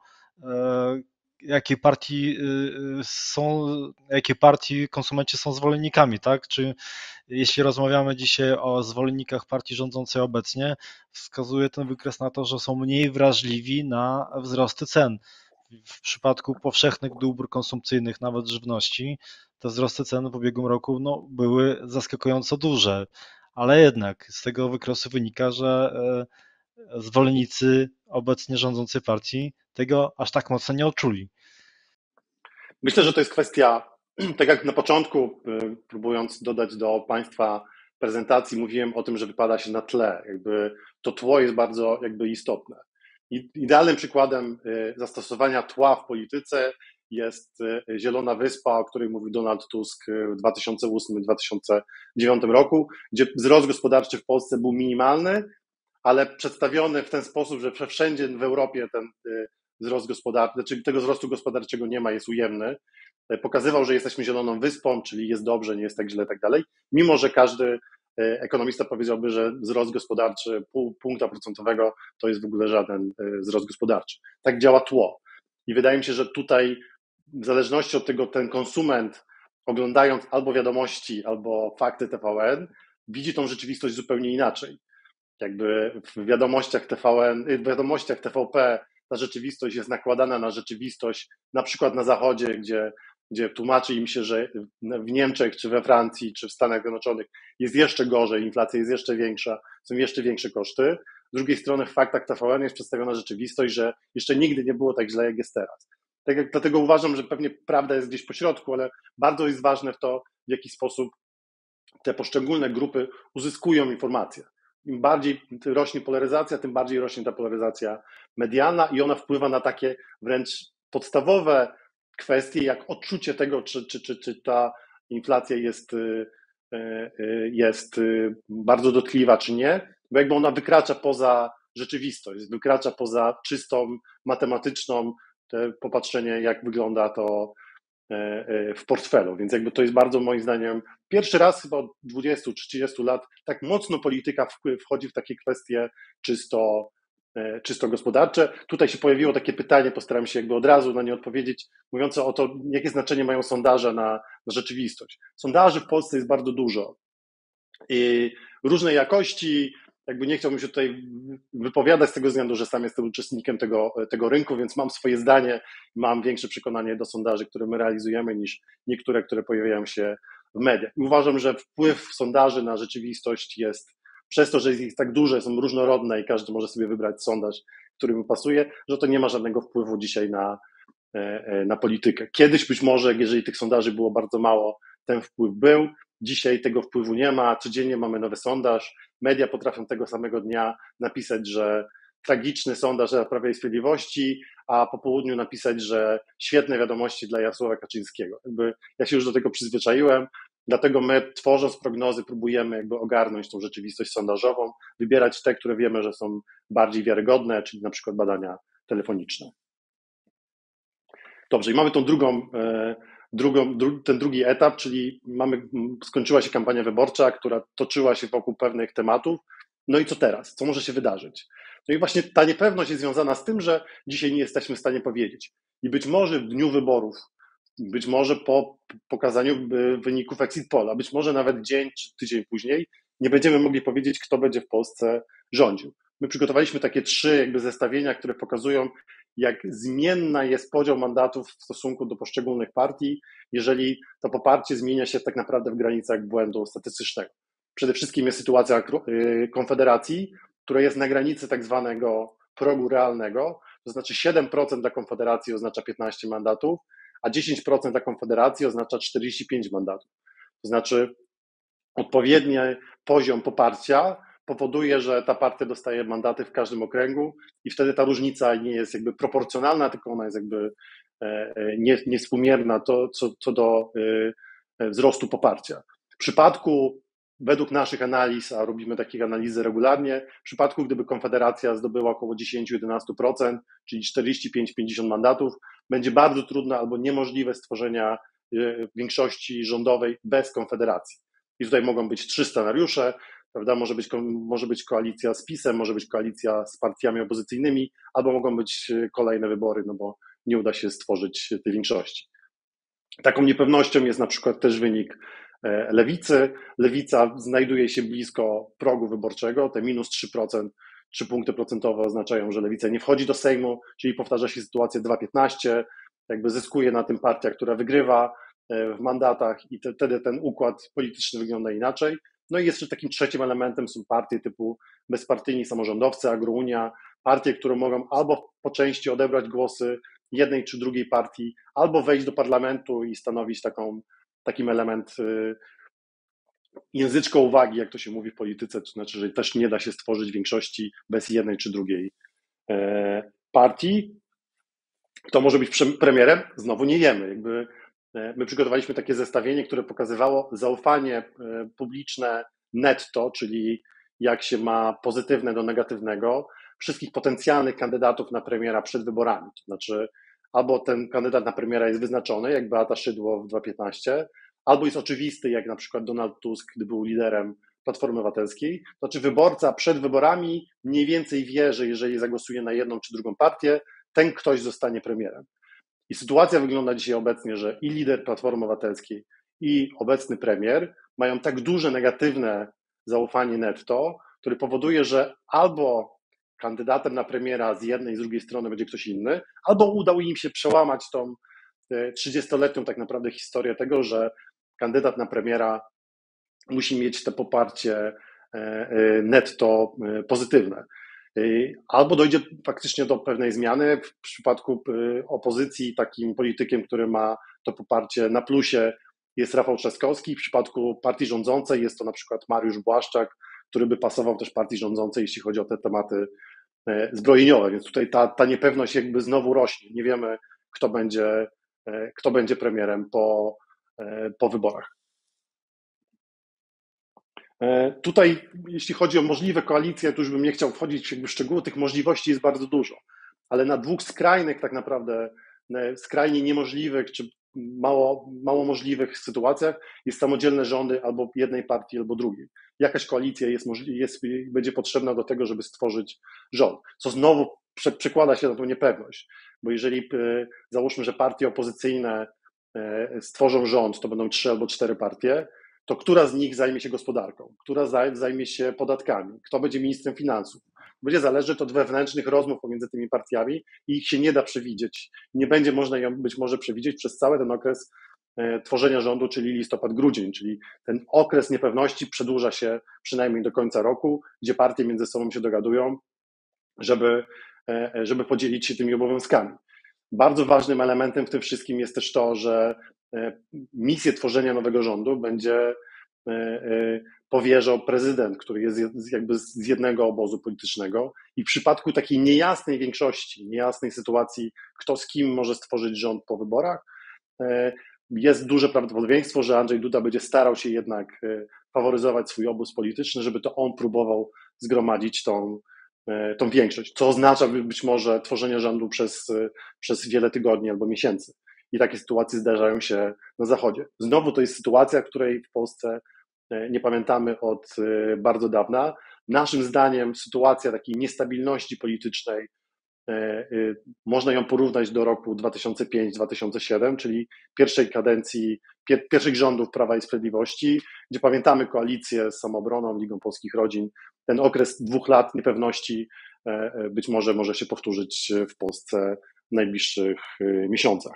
jakiej partii są, jakiej partii konsumenci są zwolennikami, tak? Czy jeśli rozmawiamy dzisiaj o zwolennikach partii rządzącej obecnie, wskazuje ten wykres na to, że są mniej wrażliwi na wzrosty cen. W przypadku powszechnych dóbr konsumpcyjnych, nawet żywności, te wzrosty cen w ubiegłym roku no, były zaskakująco duże, ale jednak z tego wykresu wynika, że zwolennicy obecnie rządzącej partii tego aż tak mocno nie odczuli. Myślę, że to jest kwestia, tak jak na początku, próbując dodać do Państwa prezentacji, mówiłem o tym, że wypada się na tle. Jakby to tło jest bardzo jakby istotne. I idealnym przykładem zastosowania tła w polityce jest Zielona Wyspa, o której mówił Donald Tusk w dwa tysiące ósmym do dwa tysiące dziewiątego roku, gdzie wzrost gospodarczy w Polsce był minimalny, ale przedstawiony w ten sposób, że wszędzie w Europie ten wzrost gospodarczy, czyli tego wzrostu gospodarczego nie ma, jest ujemny. Pokazywał, że jesteśmy zieloną wyspą, czyli jest dobrze, nie jest tak źle, tak dalej, mimo że każdy ekonomista powiedziałby, że wzrost gospodarczy pół punkta procentowego to jest w ogóle żaden wzrost gospodarczy. Tak działa tło. I wydaje mi się, że tutaj w zależności od tego ten konsument, oglądając albo wiadomości, albo fakty T V N, widzi tą rzeczywistość zupełnie inaczej. Jakby w wiadomościach T V N, w wiadomościach T V P ta rzeczywistość jest nakładana na rzeczywistość, na przykład na Zachodzie, gdzie, gdzie tłumaczy im się, że w Niemczech, czy we Francji, czy w Stanach Zjednoczonych jest jeszcze gorzej, inflacja jest jeszcze większa, są jeszcze większe koszty. Z drugiej strony w faktach T V N jest przedstawiona rzeczywistość, że jeszcze nigdy nie było tak źle, jak jest teraz. Tak jak, dlatego uważam, że pewnie prawda jest gdzieś pośrodku, ale bardzo jest ważne w to, w jaki sposób te poszczególne grupy uzyskują informacje. Im bardziej rośnie polaryzacja, tym bardziej rośnie ta polaryzacja medialna i ona wpływa na takie wręcz podstawowe kwestie, jak odczucie tego, czy, czy, czy, czy ta inflacja jest, jest bardzo dotkliwa, czy nie, bo jakby ona wykracza poza rzeczywistość, wykracza poza czystą matematyczną popatrzenie, jak wygląda to w portfelu, więc jakby to jest bardzo moim zdaniem pierwszy raz chyba od dwudziestu czy trzydziestu lat tak mocno polityka wchodzi w takie kwestie czysto, czysto gospodarcze. Tutaj się pojawiło takie pytanie, postaram się jakby od razu na nie odpowiedzieć, mówiące o to, jakie znaczenie mają sondaże na, na rzeczywistość. Sondaży w Polsce jest bardzo dużo i różnej jakości. Jakby nie chciałbym się tutaj wypowiadać z tego względu, że sam jestem uczestnikiem tego, tego rynku, więc mam swoje zdanie, mam większe przekonanie do sondaży, które my realizujemy, niż niektóre, które pojawiają się w mediach. I uważam, że wpływ sondaży na rzeczywistość jest, przez to, że jest ich tak duże, są różnorodne i każdy może sobie wybrać sondaż, który mu pasuje, że to nie ma żadnego wpływu dzisiaj na, na politykę. Kiedyś być może, jeżeli tych sondaży było bardzo mało, ten wpływ był. Dzisiaj tego wpływu nie ma, codziennie mamy nowy sondaż, media potrafią tego samego dnia napisać, że tragiczny sondaż dla Prawa i Sprawiedliwości, a po południu napisać, że świetne wiadomości dla Jarosława Kaczyńskiego. Jakby ja się już do tego przyzwyczaiłem, dlatego my, tworząc prognozy, próbujemy jakby ogarnąć tą rzeczywistość sondażową, wybierać te, które wiemy, że są bardziej wiarygodne, czyli na przykład badania telefoniczne. Dobrze, i mamy tą drugą Drugą, dru, ten drugi etap, czyli mamy, skończyła się kampania wyborcza, która toczyła się wokół pewnych tematów. No i co teraz? Co może się wydarzyć? No i właśnie ta niepewność jest związana z tym, że dzisiaj nie jesteśmy w stanie powiedzieć. I być może w dniu wyborów, być może po pokazaniu wyników exit polla, być może nawet dzień czy tydzień później nie będziemy mogli powiedzieć, kto będzie w Polsce rządził. My przygotowaliśmy takie trzy jakby zestawienia, które pokazują, jak zmienna jest podział mandatów w stosunku do poszczególnych partii, jeżeli to poparcie zmienia się tak naprawdę w granicach błędu statystycznego. Przede wszystkim jest sytuacja Konfederacji, która jest na granicy tak zwanego progu realnego, to znaczy siedem procent dla Konfederacji oznacza piętnaście mandatów, a dziesięć procent dla Konfederacji oznacza czterdzieści pięć mandatów. To znaczy odpowiedni poziom poparcia powoduje, że ta partia dostaje mandaty w każdym okręgu i wtedy ta różnica nie jest jakby proporcjonalna, tylko ona jest jakby niewspółmierna to, co, co do wzrostu poparcia. W przypadku, według naszych analiz, a robimy takie analizy regularnie, w przypadku, gdyby Konfederacja zdobyła około dziesięć do jedenastu procent, czyli czterdzieści pięć do pięćdziesięciu mandatów, będzie bardzo trudne albo niemożliwe stworzenia większości rządowej bez Konfederacji. I tutaj mogą być trzy scenariusze, prawda? Może być, może być koalicja z PiS-em, może być koalicja z partiami opozycyjnymi, albo mogą być kolejne wybory, no bo nie uda się stworzyć tej większości. Taką niepewnością jest na przykład też wynik Lewicy. Lewica znajduje się blisko progu wyborczego, te minus trzy procent, trzy punkty procentowe oznaczają, że Lewica nie wchodzi do Sejmu, czyli powtarza się sytuacja dwa piętnaście, jakby zyskuje na tym partia, która wygrywa w mandatach i te, wtedy ten układ polityczny wygląda inaczej. No i jeszcze takim trzecim elementem są partie typu bezpartyjni samorządowcy, Agrounia, partie, które mogą albo po części odebrać głosy jednej czy drugiej partii, albo wejść do parlamentu i stanowić taką, takim element języczko uwagi, jak to się mówi w polityce, to znaczy, że też nie da się stworzyć większości bez jednej czy drugiej partii. Kto może być premierem? Znowu nie wiemy. Jakby my przygotowaliśmy takie zestawienie, które pokazywało zaufanie publiczne netto, czyli jak się ma pozytywne do negatywnego, wszystkich potencjalnych kandydatów na premiera przed wyborami. To znaczy albo ten kandydat na premiera jest wyznaczony, jak Beata Szydło w dwa piętnaście, albo jest oczywisty, jak na przykład Donald Tusk, gdy był liderem Platformy Obywatelskiej. To znaczy wyborca przed wyborami mniej więcej wie, że jeżeli zagłosuje na jedną czy drugą partię, ten ktoś zostanie premierem. I sytuacja wygląda dzisiaj obecnie, że i lider Platformy Obywatelskiej, i obecny premier mają tak duże negatywne zaufanie netto, które powoduje, że albo kandydatem na premiera z jednej i z drugiej strony będzie ktoś inny, albo udało im się przełamać tą trzydziestoletnią tak naprawdę historię tego, że kandydat na premiera musi mieć to poparcie netto pozytywne. Albo dojdzie faktycznie do pewnej zmiany. W przypadku opozycji takim politykiem, który ma to poparcie na plusie, jest Rafał Trzaskowski. W przypadku partii rządzącej jest to na przykład Mariusz Błaszczak, który by pasował też partii rządzącej, jeśli chodzi o te tematy zbrojeniowe. Więc tutaj ta, ta niepewność jakby znowu rośnie. Nie wiemy, kto będzie, kto będzie premierem po, po wyborach. Tutaj, jeśli chodzi o możliwe koalicje, to już bym nie chciał wchodzić w szczegóły, tych możliwości jest bardzo dużo, ale na dwóch skrajnych tak naprawdę, skrajnie niemożliwych, czy mało, mało możliwych sytuacjach jest samodzielne rządy albo jednej partii, albo drugiej. Jakaś koalicja jest, jest, będzie potrzebna do tego, żeby stworzyć rząd, co znowu prze, przekłada się na tą niepewność, bo jeżeli załóżmy, że partie opozycyjne stworzą rząd, to będą trzy albo cztery partie, to która z nich zajmie się gospodarką, która zajmie się podatkami, kto będzie ministrem finansów. Będzie zależeć od wewnętrznych rozmów pomiędzy tymi partiami i ich się nie da przewidzieć. Nie będzie można ją być może przewidzieć przez cały ten okres tworzenia rządu, czyli listopad, grudzień, czyli ten okres niepewności przedłuża się przynajmniej do końca roku, gdzie partie między sobą się dogadują, żeby, żeby podzielić się tymi obowiązkami. Bardzo ważnym elementem w tym wszystkim jest też to, że misję tworzenia nowego rządu będzie powierzał prezydent, który jest jakby z jednego obozu politycznego i w przypadku takiej niejasnej większości, niejasnej sytuacji, kto z kim może stworzyć rząd po wyborach, jest duże prawdopodobieństwo, że Andrzej Duda będzie starał się jednak faworyzować swój obóz polityczny, żeby to on próbował zgromadzić tą, tą większość, co oznacza być może tworzenie rządu przez, przez wiele tygodni albo miesięcy. I takie sytuacje zdarzają się na Zachodzie. Znowu to jest sytuacja, której w Polsce nie pamiętamy od bardzo dawna. Naszym zdaniem sytuacja takiej niestabilności politycznej, można ją porównać do roku dwa tysiące piątego do dwa tysiące siódmego, czyli pierwszej kadencji, pierwszych rządów Prawa i Sprawiedliwości, gdzie pamiętamy koalicję z Samoobroną, Ligą Polskich Rodzin. Ten okres dwóch lat niepewności być może może się powtórzyć w Polsce w najbliższych miesiącach.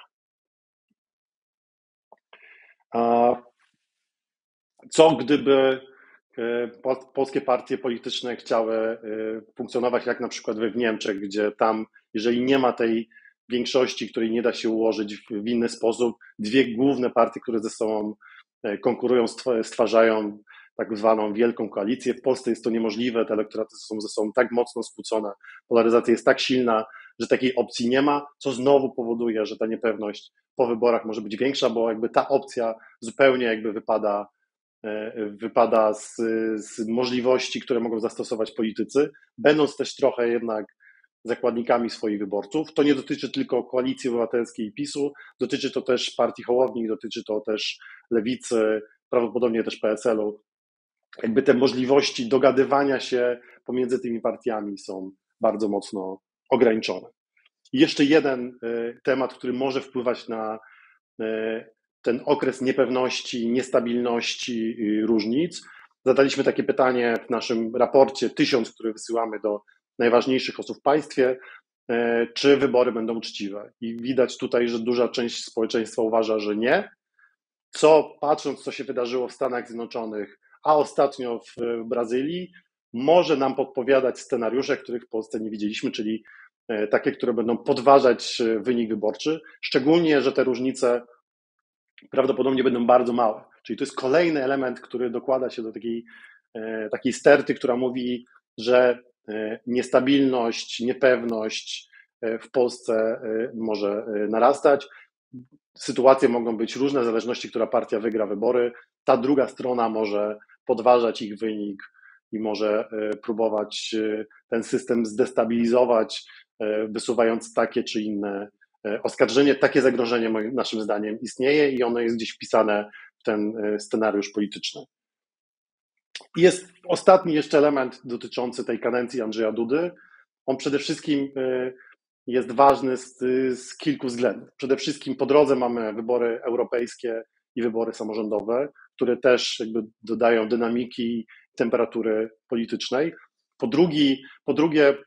Co gdyby polskie partie polityczne chciały funkcjonować jak na przykład w Niemczech, gdzie tam, jeżeli nie ma tej większości, której nie da się ułożyć w inny sposób, dwie główne partie, które ze sobą konkurują, stwarzają tak zwaną wielką koalicję. W Polsce jest to niemożliwe, te elektoraty są ze sobą tak mocno skłócone, polaryzacja jest tak silna, że takiej opcji nie ma, co znowu powoduje, że ta niepewność po wyborach może być większa, bo jakby ta opcja zupełnie jakby wypada, wypada z, z możliwości, które mogą zastosować politycy, będąc też trochę jednak zakładnikami swoich wyborców. To nie dotyczy tylko Koalicji Obywatelskiej i PiSu, dotyczy to też partii Hołowni, dotyczy to też Lewicy, prawdopodobnie też P S L-u. Jakby te możliwości dogadywania się pomiędzy tymi partiami są bardzo mocno ograniczone. I jeszcze jeden temat, który może wpływać na ten okres niepewności, niestabilności, różnic. Zadaliśmy takie pytanie w naszym raporcie tysiąc, który wysyłamy do najważniejszych osób w państwie, czy wybory będą uczciwe. I widać tutaj, że duża część społeczeństwa uważa, że nie. Co patrząc, co się wydarzyło w Stanach Zjednoczonych, a ostatnio w Brazylii, może nam podpowiadać scenariusze, których w Polsce nie widzieliśmy, czyli takie, które będą podważać wynik wyborczy, szczególnie, że te różnice prawdopodobnie będą bardzo małe. Czyli to jest kolejny element, który dokłada się do takiej, takiej sterty, która mówi, że niestabilność, niepewność w Polsce może narastać. Sytuacje mogą być różne w zależności, która partia wygra wybory. Ta druga strona może podważać ich wynik i może próbować ten system zdestabilizować, wysuwając takie czy inne oskarżenie. Takie zagrożenie moim naszym zdaniem istnieje i ono jest gdzieś wpisane w ten scenariusz polityczny. Jest ostatni jeszcze element dotyczący tej kadencji Andrzeja Dudy. On przede wszystkim jest ważny z, z kilku względów. Przede wszystkim po drodze mamy wybory europejskie i wybory samorządowe, które też jakby dodają dynamiki i temperatury politycznej. Po, drugi, po drugie,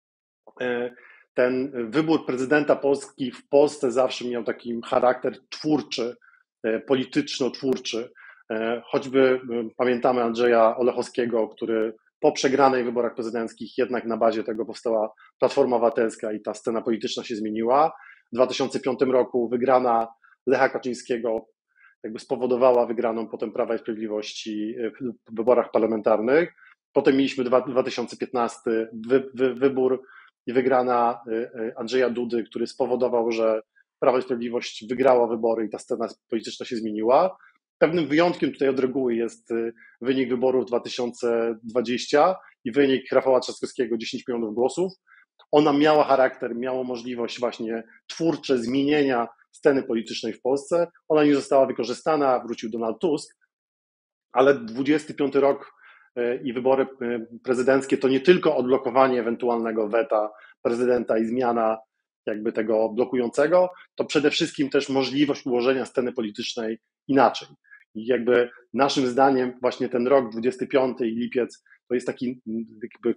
ten wybór prezydenta Polski w Polsce zawsze miał taki charakter twórczy, polityczno-twórczy. Choćby pamiętamy Andrzeja Olechowskiego, który po przegranej wyborach prezydenckich jednak na bazie tego powstała Platforma Obywatelska i ta scena polityczna się zmieniła. W dwa tysiące piątym roku wygrana Lecha Kaczyńskiego jakby spowodowała wygraną potem Prawa i Sprawiedliwości w wyborach parlamentarnych. Potem mieliśmy dwa tysiące piętnasty wy, wy, wybór i wygrana Andrzeja Dudy, który spowodował, że Prawo i Sprawiedliwość wygrała wybory i ta scena polityczna się zmieniła. Pewnym wyjątkiem tutaj od reguły jest wynik wyborów dwa tysiące dwudziesty i wynik Rafała Trzaskowskiego dziesięć milionów głosów. Ona miała charakter, miała możliwość właśnie twórcze zmienienia sceny politycznej w Polsce. Ona nie została wykorzystana, wrócił Donald Tusk, ale dwudziesty piąty rok i wybory prezydenckie to nie tylko odblokowanie ewentualnego weta prezydenta i zmiana jakby tego blokującego, to przede wszystkim też możliwość ułożenia sceny politycznej inaczej. I jakby naszym zdaniem właśnie ten rok dwudziesty piąty i lipiec to jest taki, jakby,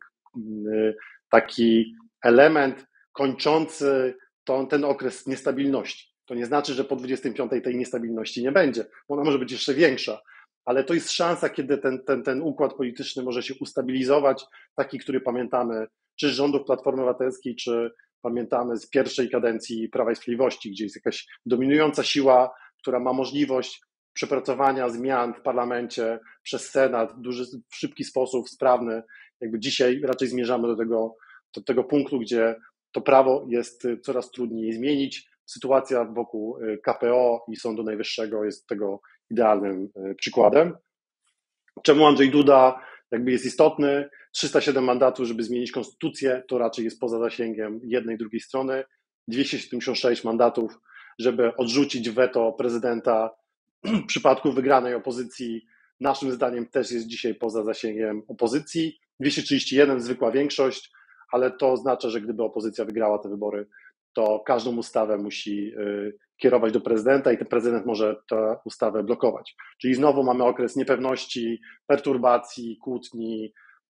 taki element kończący to, ten okres niestabilności. To nie znaczy, że po dwudziestym piątym tej niestabilności nie będzie, bo ona może być jeszcze większa, ale to jest szansa, kiedy ten, ten, ten układ polityczny może się ustabilizować, taki, który pamiętamy czy z rządów Platformy Obywatelskiej, czy pamiętamy z pierwszej kadencji Prawa i Sprawiedliwości, gdzie jest jakaś dominująca siła, która ma możliwość przepracowania zmian w parlamencie przez Senat w, duży, w szybki sposób, sprawny. Jakby dzisiaj raczej zmierzamy do tego, do tego punktu, gdzie to prawo jest coraz trudniej zmienić. Sytuacja wokół K P O i Sądu Najwyższego jest tego idealnym przykładem. Czemu Andrzej Duda jakby jest istotny? trzysta siedem mandatów, żeby zmienić konstytucję, to raczej jest poza zasięgiem jednej, drugiej strony. dwieście siedemdziesiąt sześć mandatów, żeby odrzucić weto prezydenta w przypadku wygranej opozycji, naszym zdaniem też jest dzisiaj poza zasięgiem opozycji. dwieście trzydzieści jeden, zwykła większość, ale to oznacza, że gdyby opozycja wygrała te wybory, to każdą ustawę musi kierować do prezydenta i ten prezydent może tę ustawę blokować. Czyli znowu mamy okres niepewności, perturbacji, kłótni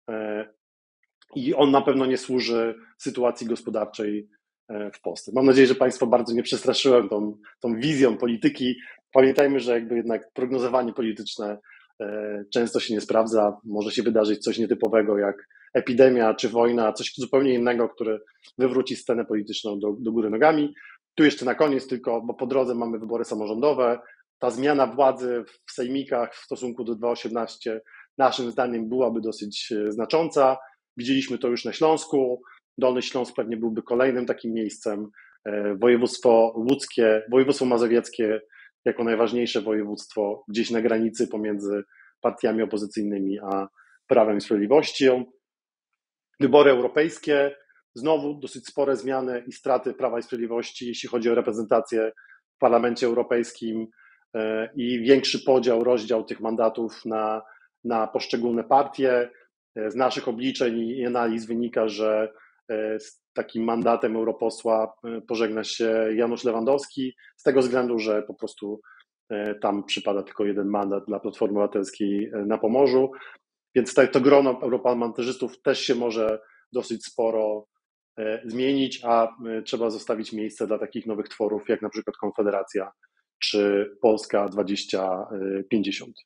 i on na pewno nie służy sytuacji gospodarczej w Polsce. Mam nadzieję, że Państwa bardzo nie przestraszyłem tą, tą wizją polityki. Pamiętajmy, że jakby jednak prognozowanie polityczne często się nie sprawdza. Może się wydarzyć coś nietypowego jak epidemia czy wojna, coś zupełnie innego, które wywróci scenę polityczną do, do góry nogami. Tu jeszcze na koniec tylko, bo po drodze mamy wybory samorządowe. Ta zmiana władzy w sejmikach w stosunku do dwa tysiące osiemnastego naszym zdaniem byłaby dosyć znacząca. Widzieliśmy to już na Śląsku. Dolny Śląsk pewnie byłby kolejnym takim miejscem. Województwo łódzkie, województwo mazowieckie jako najważniejsze województwo gdzieś na granicy pomiędzy partiami opozycyjnymi a Prawem i Sprawiedliwością. Wybory europejskie, znowu dosyć spore zmiany i straty Prawa i Sprawiedliwości, jeśli chodzi o reprezentację w Parlamencie Europejskim i większy podział, rozdział tych mandatów na, na poszczególne partie. Z naszych obliczeń i analiz wynika, że z takim mandatem europosła pożegna się Janusz Lewandowski, z tego względu, że po prostu tam przypada tylko jeden mandat dla Platformy Obywatelskiej na Pomorzu, więc to grono europarlamentarzystów też się może dosyć sporo zmienić, a trzeba zostawić miejsce dla takich nowych tworów, jak na przykład Konfederacja czy Polska dwadzieścia pięćdziesiąt.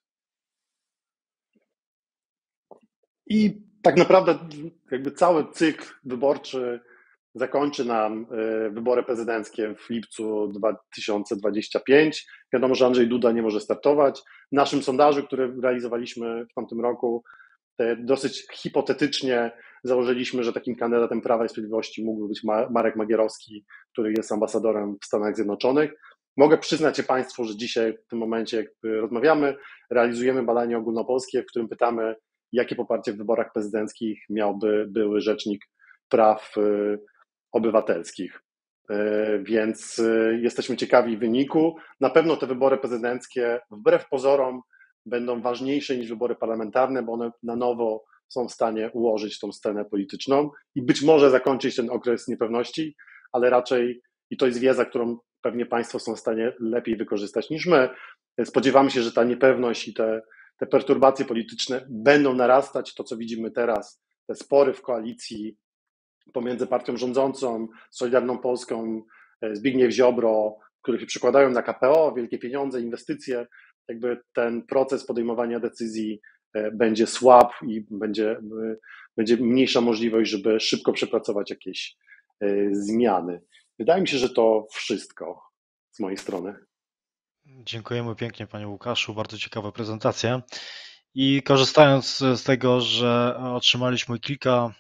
I tak naprawdę jakby cały cykl wyborczy zakończy nam wybory prezydenckie w lipcu dwa tysiące dwudziestym piątym. Wiadomo, że Andrzej Duda nie może startować. W naszym sondażu, który realizowaliśmy w tamtym roku, dosyć hipotetycznie założyliśmy, że takim kandydatem Prawa i Sprawiedliwości mógłby być Marek Magierowski, który jest ambasadorem w Stanach Zjednoczonych. Mogę przyznać się Państwu, że dzisiaj w tym momencie, jak rozmawiamy, realizujemy badanie ogólnopolskie, w którym pytamy, jakie poparcie w wyborach prezydenckich miałby były rzecznik praw obywatelskich. Więc jesteśmy ciekawi wyniku. Na pewno te wybory prezydenckie, wbrew pozorom, będą ważniejsze niż wybory parlamentarne, bo one na nowo są w stanie ułożyć tą scenę polityczną i być może zakończyć ten okres niepewności, ale raczej, i to jest wiedza, którą pewnie Państwo są w stanie lepiej wykorzystać niż my, spodziewamy się, że ta niepewność i te, te perturbacje polityczne będą narastać. To, co widzimy teraz, te spory w koalicji pomiędzy partią rządzącą, Solidarną Polską, Zbigniew Ziobro, które się przykładają na K P O, wielkie pieniądze, inwestycje, jakby ten proces podejmowania decyzji będzie słab i będzie, będzie mniejsza możliwość, żeby szybko przepracować jakieś zmiany. Wydaje mi się, że to wszystko z mojej strony. Dziękujemy pięknie Panie Łukaszu, bardzo ciekawa prezentacja. I korzystając z tego, że otrzymaliśmy kilka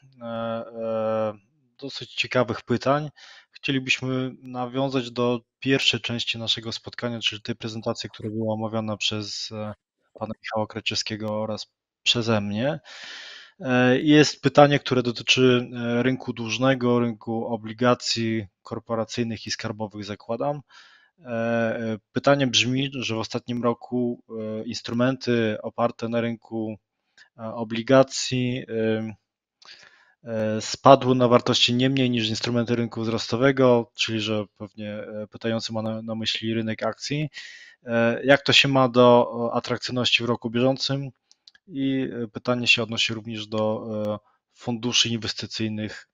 dosyć ciekawych pytań, chcielibyśmy nawiązać do pierwszej części naszego spotkania, czyli tej prezentacji, która była omawiana przez pana Michała Krajczewskiego oraz przeze mnie. Jest pytanie, które dotyczy rynku dłużnego, rynku obligacji korporacyjnych i skarbowych, zakładam. Pytanie brzmi, że w ostatnim roku instrumenty oparte na rynku obligacji spadły na wartości nie mniej niż instrumenty rynku wzrostowego, czyli że pewnie pytający ma na, na myśli rynek akcji. Jak to się ma do atrakcyjności w roku bieżącym? I pytanie się odnosi również do funduszy inwestycyjnych,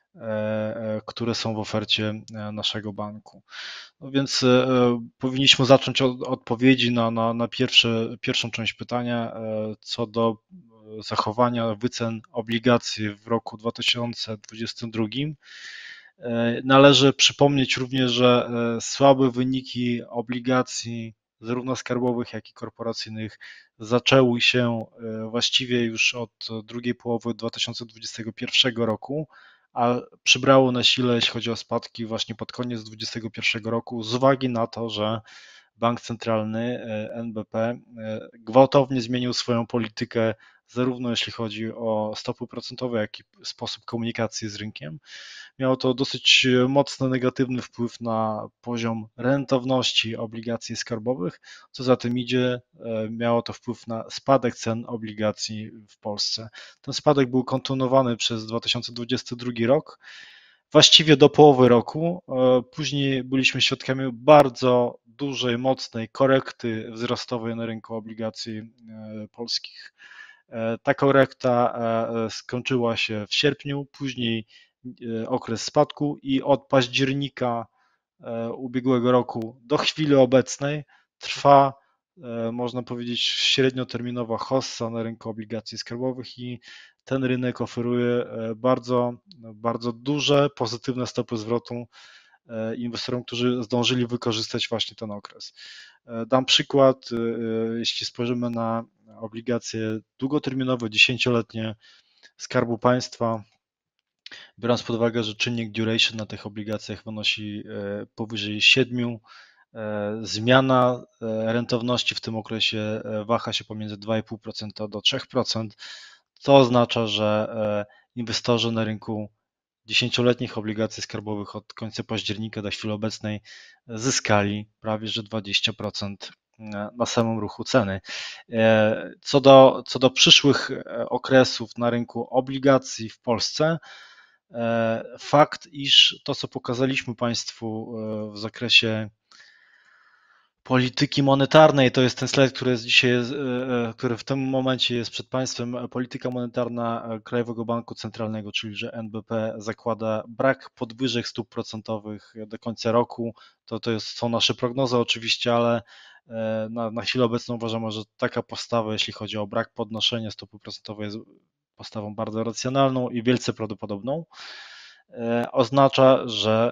które są w ofercie naszego banku. No więc powinniśmy zacząć od odpowiedzi na, na, na pierwsze, pierwszą część pytania co do zachowania wycen obligacji w roku dwa tysiące dwudziestym drugim. Należy przypomnieć również, że słabe wyniki obligacji zarówno skarbowych, jak i korporacyjnych zaczęły się właściwie już od drugiej połowy dwa tysiące dwudziestego pierwszego roku, a przybrało na sile, jeśli chodzi o spadki, właśnie pod koniec dwudziestego pierwszego roku, z uwagi na to, że Bank Centralny N B P gwałtownie zmienił swoją politykę, zarówno jeśli chodzi o stopy procentowe, jak i sposób komunikacji z rynkiem. Miało to dosyć mocno negatywny wpływ na poziom rentowności obligacji skarbowych, co za tym idzie, miało to wpływ na spadek cen obligacji w Polsce. Ten spadek był kontynuowany przez dwa tysiące dwudziesty drugi rok, właściwie do połowy roku. Później byliśmy świadkami bardzo dużej, mocnej korekty wzrostowej na rynku obligacji polskich. Ta korekta skończyła się w sierpniu, później okres spadku i od października ubiegłego roku do chwili obecnej trwa, można powiedzieć, średnioterminowa hossa na rynku obligacji skarbowych i ten rynek oferuje bardzo, bardzo duże, pozytywne stopy zwrotu inwestorom, którzy zdążyli wykorzystać właśnie ten okres. Dam przykład, jeśli spojrzymy na obligacje długoterminowe, dziesięcioletnie Skarbu Państwa, biorąc pod uwagę, że czynnik duration na tych obligacjach wynosi powyżej siedmiu, zmiana rentowności w tym okresie waha się pomiędzy dwa i pół procent do trzy procent. To oznacza, że inwestorzy na rynku dziesięcioletnich obligacji skarbowych od końca października do chwili obecnej zyskali prawie że dwadzieścia procent na samym ruchu ceny. Co do, co do przyszłych okresów na rynku obligacji w Polsce, fakt, iż to, co pokazaliśmy Państwu w zakresie polityki monetarnej, to jest ten slajd, który jest dzisiaj, który w tym momencie jest przed Państwem, polityka monetarna Krajowego Banku Centralnego, czyli że N B P zakłada brak podwyżek stóp procentowych do końca roku. To, to jest, są nasze prognozy oczywiście, ale na, na chwilę obecną uważamy, że taka postawa, jeśli chodzi o brak podnoszenia stopy procentowej, jest postawą bardzo racjonalną i wielce prawdopodobną. Oznacza, że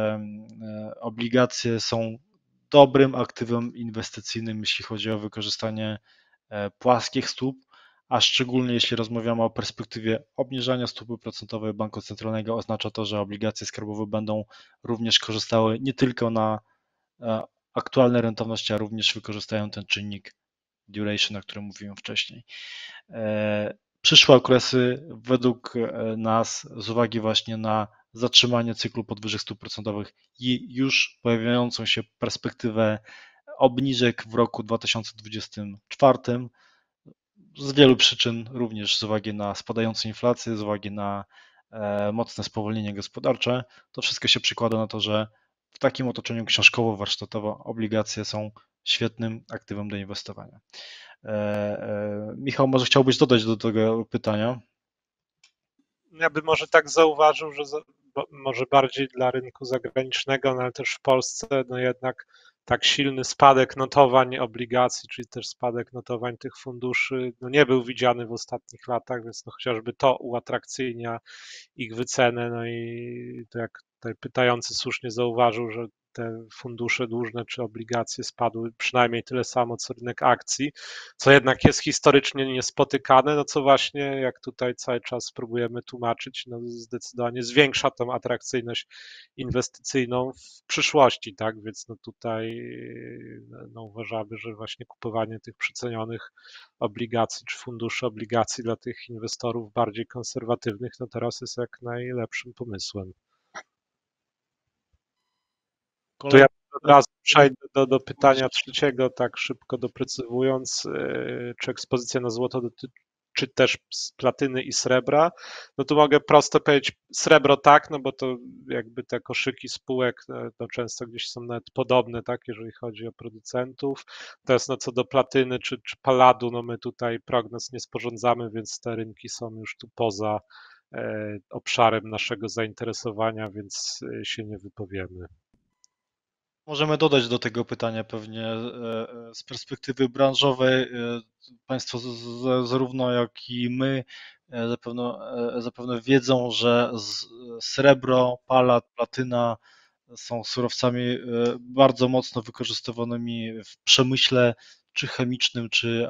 obligacje są dobrym aktywem inwestycyjnym, jeśli chodzi o wykorzystanie płaskich stóp, a szczególnie jeśli rozmawiamy o perspektywie obniżania stopy procentowej Banku Centralnego, oznacza to, że obligacje skarbowe będą również korzystały nie tylko na aktualne rentowności, a również wykorzystają ten czynnik duration, o którym mówiłem wcześniej. Przyszłe okresy według nas, z uwagi właśnie na zatrzymanie cyklu podwyżek stóp procentowych i już pojawiającą się perspektywę obniżek w roku dwa tysiące dwudziestym czwartym, z wielu przyczyn, również z uwagi na spadającą inflację, z uwagi na mocne spowolnienie gospodarcze, to wszystko się przekłada na to, że w takim otoczeniu książkowo-warsztatowo obligacje są świetnym aktywem do inwestowania. Michał, może chciałbyś dodać do tego pytania? Ja bym może tak zauważył, że za, może bardziej dla rynku zagranicznego, no ale też w Polsce, no jednak tak silny spadek notowań obligacji, czyli też spadek notowań tych funduszy, no nie był widziany w ostatnich latach, więc no chociażby to uatrakcyjnia ich wycenę, no i to jak tutaj pytający słusznie zauważył, że te fundusze dłużne czy obligacje spadły przynajmniej tyle samo co rynek akcji, co jednak jest historycznie niespotykane, no co właśnie, jak tutaj cały czas próbujemy tłumaczyć, no zdecydowanie zwiększa tą atrakcyjność inwestycyjną w przyszłości, tak, więc no tutaj no uważamy, że właśnie kupowanie tych przecenionych obligacji czy funduszy obligacji dla tych inwestorów bardziej konserwatywnych, no teraz jest jak najlepszym pomysłem. To ja od razu przejdę do, do pytania trzeciego, tak szybko doprecyzowując, czy ekspozycja na złoto dotyczy też platyny i srebra. No tu mogę prosto powiedzieć srebro tak, no bo to jakby te koszyki spółek no często gdzieś są nawet podobne, tak, jeżeli chodzi o producentów. Teraz no co do platyny czy, czy palladu, no my tutaj prognoz nie sporządzamy, więc te rynki są już tu poza e, obszarem naszego zainteresowania, więc się nie wypowiemy. Możemy dodać do tego pytania pewnie z perspektywy branżowej. Państwo zarówno jak i my zapewne, zapewne wiedzą, że srebro, palat, platyna są surowcami bardzo mocno wykorzystywanymi w przemyśle czy chemicznym, czy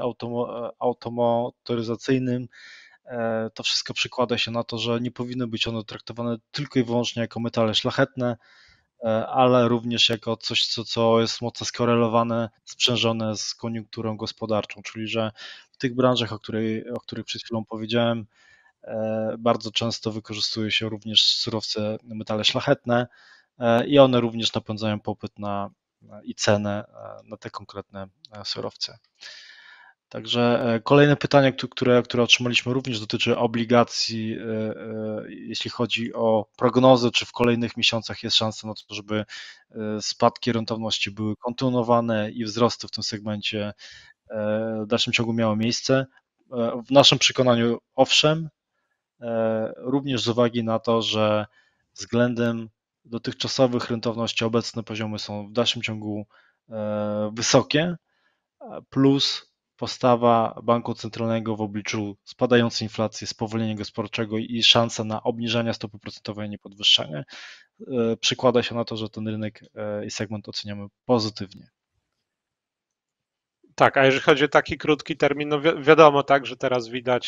automotoryzacyjnym. To wszystko przekłada się na to, że nie powinny być one traktowane tylko i wyłącznie jako metale szlachetne, ale również jako coś, co, co jest mocno skorelowane, sprzężone z koniunkturą gospodarczą, czyli że w tych branżach, o, której, o których przed chwilą powiedziałem, bardzo często wykorzystuje się również surowce, metale szlachetne i one również napędzają popyt na, i cenę na te konkretne surowce. Także kolejne pytanie, które, które otrzymaliśmy, również dotyczy obligacji. Jeśli chodzi o prognozy, czy w kolejnych miesiącach jest szansa na to, żeby spadki rentowności były kontynuowane i wzrosty w tym segmencie w dalszym ciągu miały miejsce. W naszym przekonaniu owszem, również z uwagi na to, że względem dotychczasowych rentowności obecne poziomy są w dalszym ciągu wysokie, plus postawa Banku Centralnego w obliczu spadającej inflacji, spowolnienia gospodarczego i szansa na obniżanie stopy procentowej, a nie podwyższanie, przekłada się na to, że ten rynek i segment oceniamy pozytywnie. Tak, a jeżeli chodzi o taki krótki termin, no wi- wiadomo, tak, że teraz widać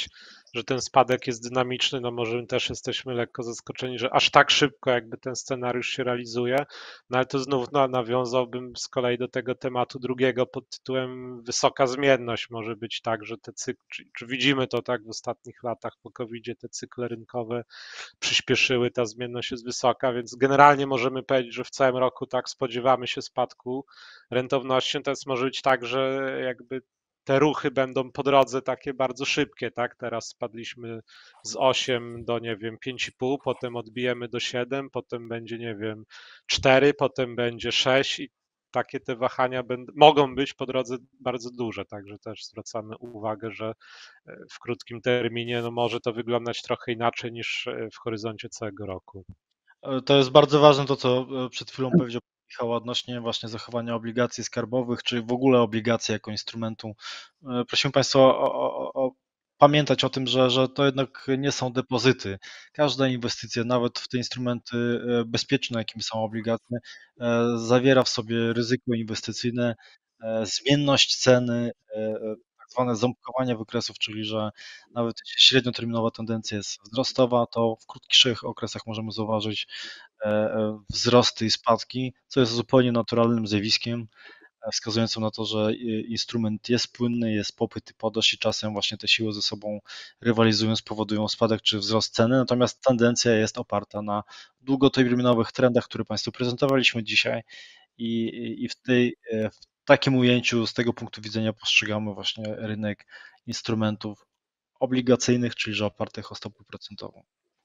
że ten spadek jest dynamiczny, no może też jesteśmy lekko zaskoczeni, że aż tak szybko jakby ten scenariusz się realizuje, no ale to znów no, nawiązałbym z kolei do tego tematu drugiego pod tytułem wysoka zmienność. Może być tak, że te cykle, czy, czy widzimy to tak w ostatnich latach po kowidzie, te cykle rynkowe przyspieszyły, ta zmienność jest wysoka, więc generalnie możemy powiedzieć, że w całym roku tak spodziewamy się spadku rentowności, natomiast może być tak, że jakby te ruchy będą po drodze takie bardzo szybkie, tak? Teraz spadliśmy z osiem do, nie wiem, pięć i pół, potem odbijemy do siedem, potem będzie, nie wiem, cztery, potem będzie sześć i takie te wahania będą, mogą być po drodze bardzo duże, także też zwracamy uwagę, że w krótkim terminie no może to wyglądać trochę inaczej niż w horyzoncie całego roku. To jest bardzo ważne to, co przed chwilą powiedział Michał odnośnie właśnie zachowania obligacji skarbowych, czy w ogóle obligacji jako instrumentu. Prosimy Państwa o, o, o pamiętać o tym, że, że to jednak nie są depozyty. Każda inwestycja, nawet w te instrumenty bezpieczne, jakimi są obligacje, zawiera w sobie ryzyko inwestycyjne, zmienność ceny, tak zwane ząbkowanie wykresów, czyli że nawet jeśli średnioterminowa tendencja jest wzrostowa, to w krótszych okresach możemy zauważyć wzrosty i spadki, co jest zupełnie naturalnym zjawiskiem, wskazującym na to, że instrument jest płynny, jest popyt i podaż i czasem właśnie te siły ze sobą rywalizują, spowodują spadek czy wzrost ceny, natomiast tendencja jest oparta na długoterminowych trendach, które Państwu prezentowaliśmy dzisiaj i, i w, tej, w takim ujęciu z tego punktu widzenia postrzegamy właśnie rynek instrumentów obligacyjnych, czyli że opartych o stopę procentową.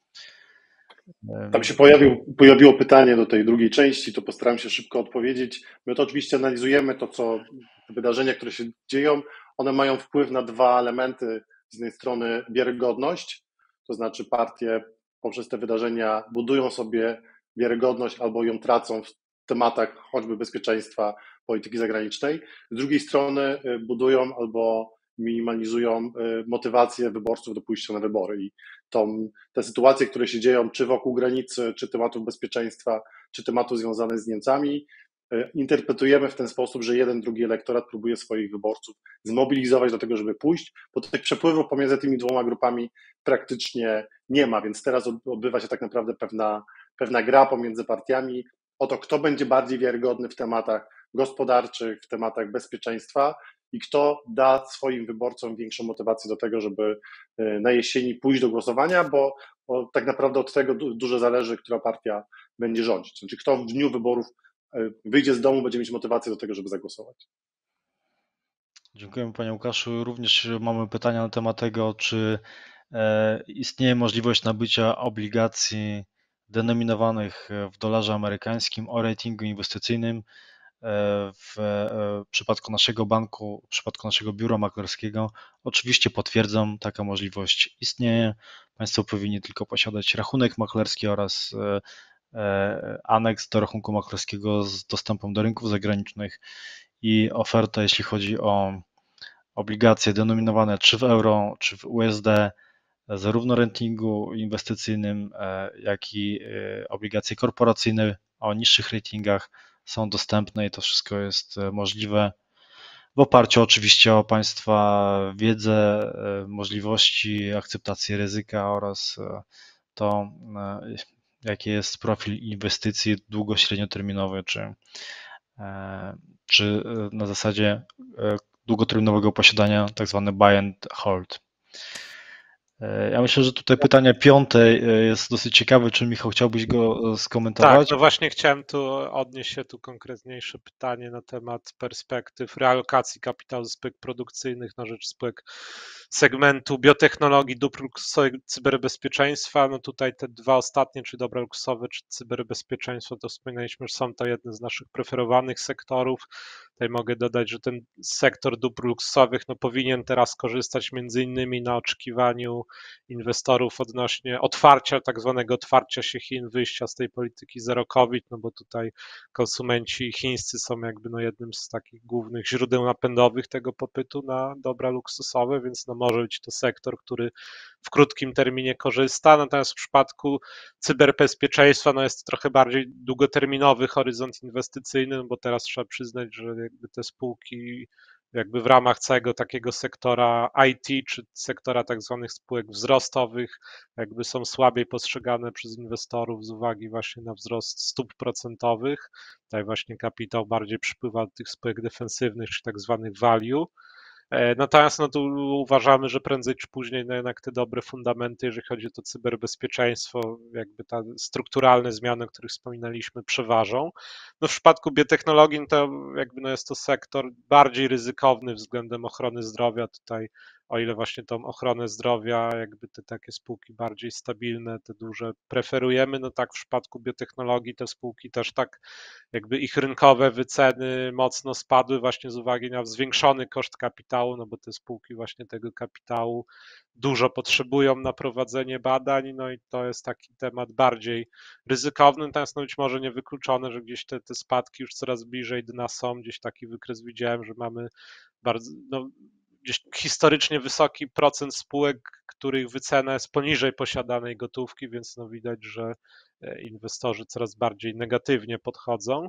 Tam się pojawił, pojawiło pytanie do tej drugiej części, to postaram się szybko odpowiedzieć. My to oczywiście analizujemy to, co te wydarzenia, które się dzieją, one mają wpływ na dwa elementy. Z jednej strony wiarygodność, to znaczy partie poprzez te wydarzenia budują sobie wiarygodność albo ją tracą w tematach choćby bezpieczeństwa, polityki zagranicznej. Z drugiej strony budują albo minimalizują motywację wyborców do pójścia na wybory i tą, te sytuacje, które się dzieją czy wokół granicy, czy tematów bezpieczeństwa, czy tematów związanych z Niemcami, interpretujemy w ten sposób, że jeden, drugi elektorat próbuje swoich wyborców zmobilizować do tego, żeby pójść, bo tych przepływów pomiędzy tymi dwoma grupami praktycznie nie ma, więc teraz odbywa się tak naprawdę pewna, pewna gra pomiędzy partiami o to, kto będzie bardziej wiarygodny w tematach gospodarczych, w tematach bezpieczeństwa i kto da swoim wyborcom większą motywację do tego, żeby na jesieni pójść do głosowania, bo, bo tak naprawdę od tego dużo zależy, która partia będzie rządzić. Znaczy kto w dniu wyborów wyjdzie z domu, będzie mieć motywację do tego, żeby zagłosować. Dziękujemy Panie Łukaszu. Również mamy pytania na temat tego, czy istnieje możliwość nabycia obligacji denominowanych w dolarze amerykańskim o ratingu inwestycyjnym. W przypadku naszego banku, w przypadku naszego biura maklerskiego, oczywiście potwierdzam, taka możliwość istnieje. Państwo powinni tylko posiadać rachunek maklerski oraz aneks do rachunku maklerskiego z dostępem do rynków zagranicznych i oferta, jeśli chodzi o obligacje denominowane czy w euro, czy w U S D, zarówno ratingu inwestycyjnym, jak i obligacje korporacyjne o niższych ratingach są dostępne i to wszystko jest możliwe w oparciu oczywiście o Państwa wiedzę, możliwości akceptacji ryzyka oraz to, jaki jest profil inwestycji długo-średnioterminowy, czy, czy na zasadzie długoterminowego posiadania, tak zwane buy and hold. Ja myślę, że tutaj pytanie piąte jest dosyć ciekawe, czy Michał chciałbyś go skomentować? Tak, no właśnie chciałem tu odnieść się tu konkretniejsze pytanie na temat perspektyw realokacji kapitału z spółek produkcyjnych na rzecz spółek segmentu biotechnologii, dóbr luksusowych, cyberbezpieczeństwa. No tutaj te dwa ostatnie, czy dobra luksusowe, czy cyberbezpieczeństwo, to wspominaliśmy, że są to jedne z naszych preferowanych sektorów. Tutaj mogę dodać, że ten sektor dóbr luksusowych no, powinien teraz korzystać między innymi na oczekiwaniu inwestorów odnośnie otwarcia, tak zwanego otwarcia się Chin, wyjścia z tej polityki zero COVID, no bo tutaj konsumenci chińscy są jakby no jednym z takich głównych źródeł napędowych tego popytu na dobra luksusowe, więc no może być to sektor, który w krótkim terminie korzysta, natomiast w przypadku cyberbezpieczeństwa no jest to trochę bardziej długoterminowy horyzont inwestycyjny, no bo teraz trzeba przyznać, że jakby te spółki jakby w ramach całego takiego sektora I T, czy sektora tak zwanych spółek wzrostowych, jakby są słabiej postrzegane przez inwestorów z uwagi właśnie na wzrost stóp procentowych. Tutaj właśnie kapitał bardziej przypływa do tych spółek defensywnych, czy tak zwanych value. Natomiast no tu uważamy, że prędzej czy później no jednak te dobre fundamenty, jeżeli chodzi o to cyberbezpieczeństwo, jakby te strukturalne zmiany, o których wspominaliśmy, przeważą. No w przypadku biotechnologii to jakby no jest to sektor bardziej ryzykowny względem ochrony zdrowia. Tutaj o ile właśnie tą ochronę zdrowia, jakby te takie spółki bardziej stabilne, te duże preferujemy, no tak w przypadku biotechnologii te spółki też tak jakby ich rynkowe wyceny mocno spadły właśnie z uwagi na zwiększony koszt kapitału, no bo te spółki właśnie tego kapitału dużo potrzebują na prowadzenie badań, no i to jest taki temat bardziej ryzykowny, natomiast no być może niewykluczone, że gdzieś te, te spadki już coraz bliżej dna są, gdzieś taki wykres widziałem, że mamy bardzo, no, gdzieś historycznie wysoki procent spółek, których wycena jest poniżej posiadanej gotówki, więc no widać, że inwestorzy coraz bardziej negatywnie podchodzą.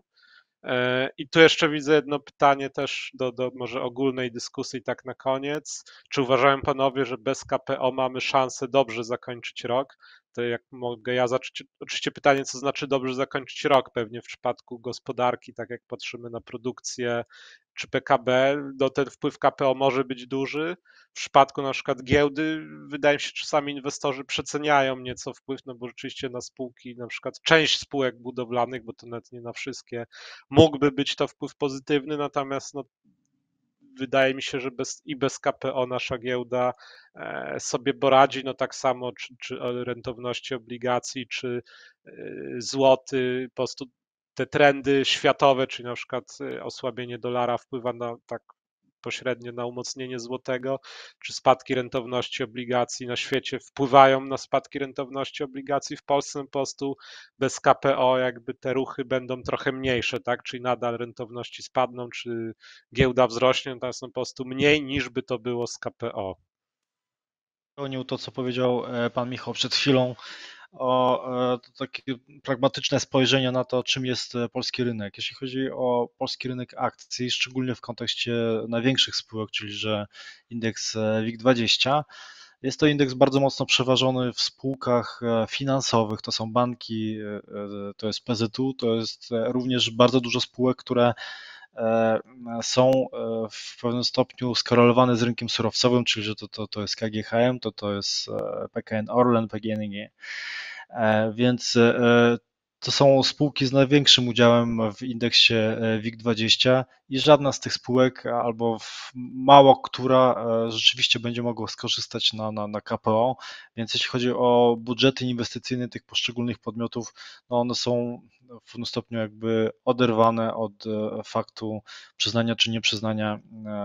I tu jeszcze widzę jedno pytanie też do, do może ogólnej dyskusji tak na koniec. Czy uważają panowie, że bez K P O mamy szansę dobrze zakończyć rok? To jak mogę ja zacząć, oczywiście pytanie, co znaczy dobrze zakończyć rok, pewnie w przypadku gospodarki, tak jak patrzymy na produkcję czy P K B, no ten wpływ K P O może być duży. W przypadku na przykład giełdy, wydaje mi się, że czasami inwestorzy przeceniają nieco wpływ, no bo rzeczywiście na spółki, na przykład część spółek budowlanych, bo to nawet nie na wszystkie, mógłby być to wpływ pozytywny, natomiast no, wydaje mi się, że bez, i bez K P O nasza giełda sobie poradzi, no tak samo czy, czy rentowności obligacji, czy złoty, po prostu te trendy światowe, czyli na przykład osłabienie dolara wpływa na tak pośrednio na umocnienie złotego, czy spadki rentowności obligacji na świecie wpływają na spadki rentowności obligacji w Polsce, po prostu bez K P O jakby te ruchy będą trochę mniejsze, tak, czyli nadal rentowności spadną, czy giełda wzrośnie, natomiast no po prostu mniej niż by to było z K P O. Pełnił to, co powiedział pan Michał przed chwilą, o takie pragmatyczne spojrzenie na to, czym jest polski rynek. Jeśli chodzi o polski rynek akcji, szczególnie w kontekście największych spółek, czyli że indeks W I G dwadzieścia, jest to indeks bardzo mocno przeważony w spółkach finansowych, to są banki, to jest P Z U, to jest również bardzo dużo spółek, które są w pewnym stopniu skorelowane z rynkiem surowcowym, czyli że to, to, to jest K G H M, to, to jest P K N Orlen, P G N G. Więc to są spółki z największym udziałem w indeksie W I G dwadzieścia i żadna z tych spółek, albo mało która rzeczywiście będzie mogła skorzystać na, na, na K P O, więc jeśli chodzi o budżety inwestycyjne tych poszczególnych podmiotów, no one są w pewnym stopniu jakby oderwane od faktu przyznania czy nieprzyznania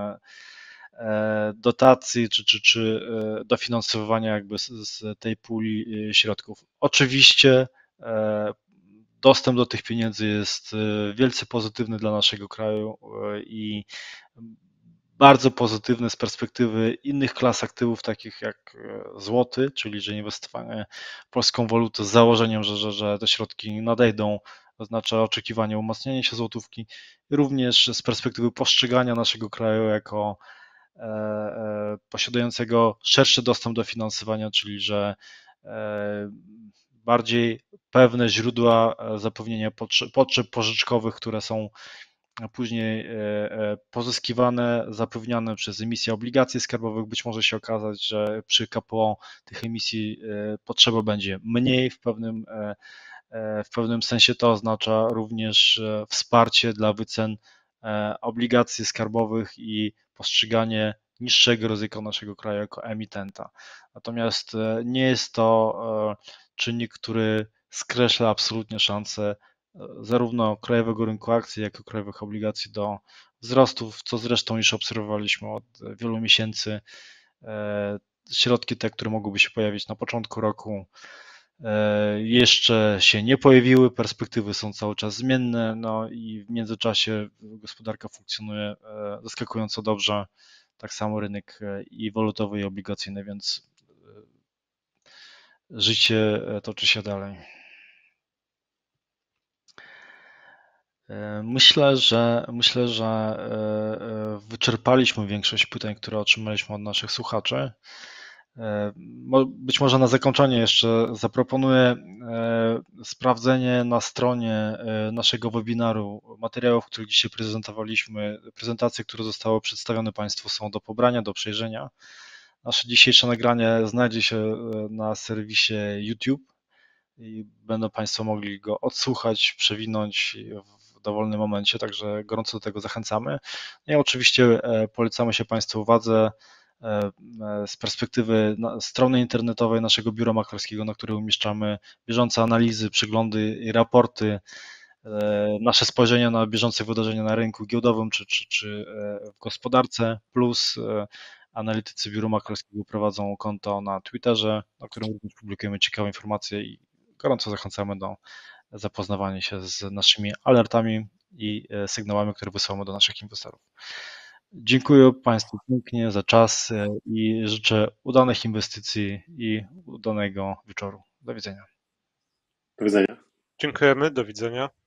dotacji czy, czy, czy dofinansowania jakby z, z tej puli środków. Oczywiście dostęp do tych pieniędzy jest wielce pozytywny dla naszego kraju i bardzo pozytywny z perspektywy innych klas aktywów, takich jak złoty, czyli że inwestowanie w polską walutę z założeniem, że, że, że te środki nadejdą, oznacza oczekiwanie umacniania się złotówki, również z perspektywy postrzegania naszego kraju jako posiadającego szerszy dostęp do finansowania, czyli że bardziej pewne źródła zapewnienia potrzeb pożyczkowych, które są później pozyskiwane, zapewniane przez emisję obligacji skarbowych. Być może się okazać, że przy K P O tych emisji potrzeba będzie mniej. W pewnym, w pewnym sensie to oznacza również wsparcie dla wycen obligacji skarbowych i postrzeganie niższego ryzyka naszego kraju jako emitenta. Natomiast nie jest to czynnik, który skreśla absolutnie szanse zarówno krajowego rynku akcji, jak i krajowych obligacji do wzrostów, co zresztą już obserwowaliśmy od wielu miesięcy. Środki te, które mogłyby się pojawić na początku roku, jeszcze się nie pojawiły, perspektywy są cały czas zmienne, no i w międzyczasie gospodarka funkcjonuje zaskakująco dobrze, tak samo rynek i walutowy, i obligacyjny, więc życie toczy się dalej. Myślę, że myślę, że wyczerpaliśmy większość pytań, które otrzymaliśmy od naszych słuchaczy. Być może na zakończenie jeszcze zaproponuję sprawdzenie na stronie naszego webinaru materiałów, które dzisiaj prezentowaliśmy. Prezentacje, które zostały przedstawione Państwu, są do pobrania, do przejrzenia. Nasze dzisiejsze nagranie znajdzie się na serwisie YouTube i będą Państwo mogli go odsłuchać, przewinąć w dowolnym momencie, także gorąco do tego zachęcamy. I oczywiście polecamy się Państwu uwadze z perspektywy strony internetowej naszego biura maklerskiego, na której umieszczamy bieżące analizy, przeglądy i raporty, nasze spojrzenia na bieżące wydarzenia na rynku giełdowym czy, czy, czy w gospodarce, plus analitycy biura maklerskiego prowadzą konto na Twitterze, na którym również publikujemy ciekawe informacje i gorąco zachęcamy do zapoznawania się z naszymi alertami i sygnałami, które wysyłamy do naszych inwestorów. Dziękuję Państwu pięknie za czas i życzę udanych inwestycji i udanego wieczoru. Do widzenia. Do widzenia. Dziękujemy, do widzenia.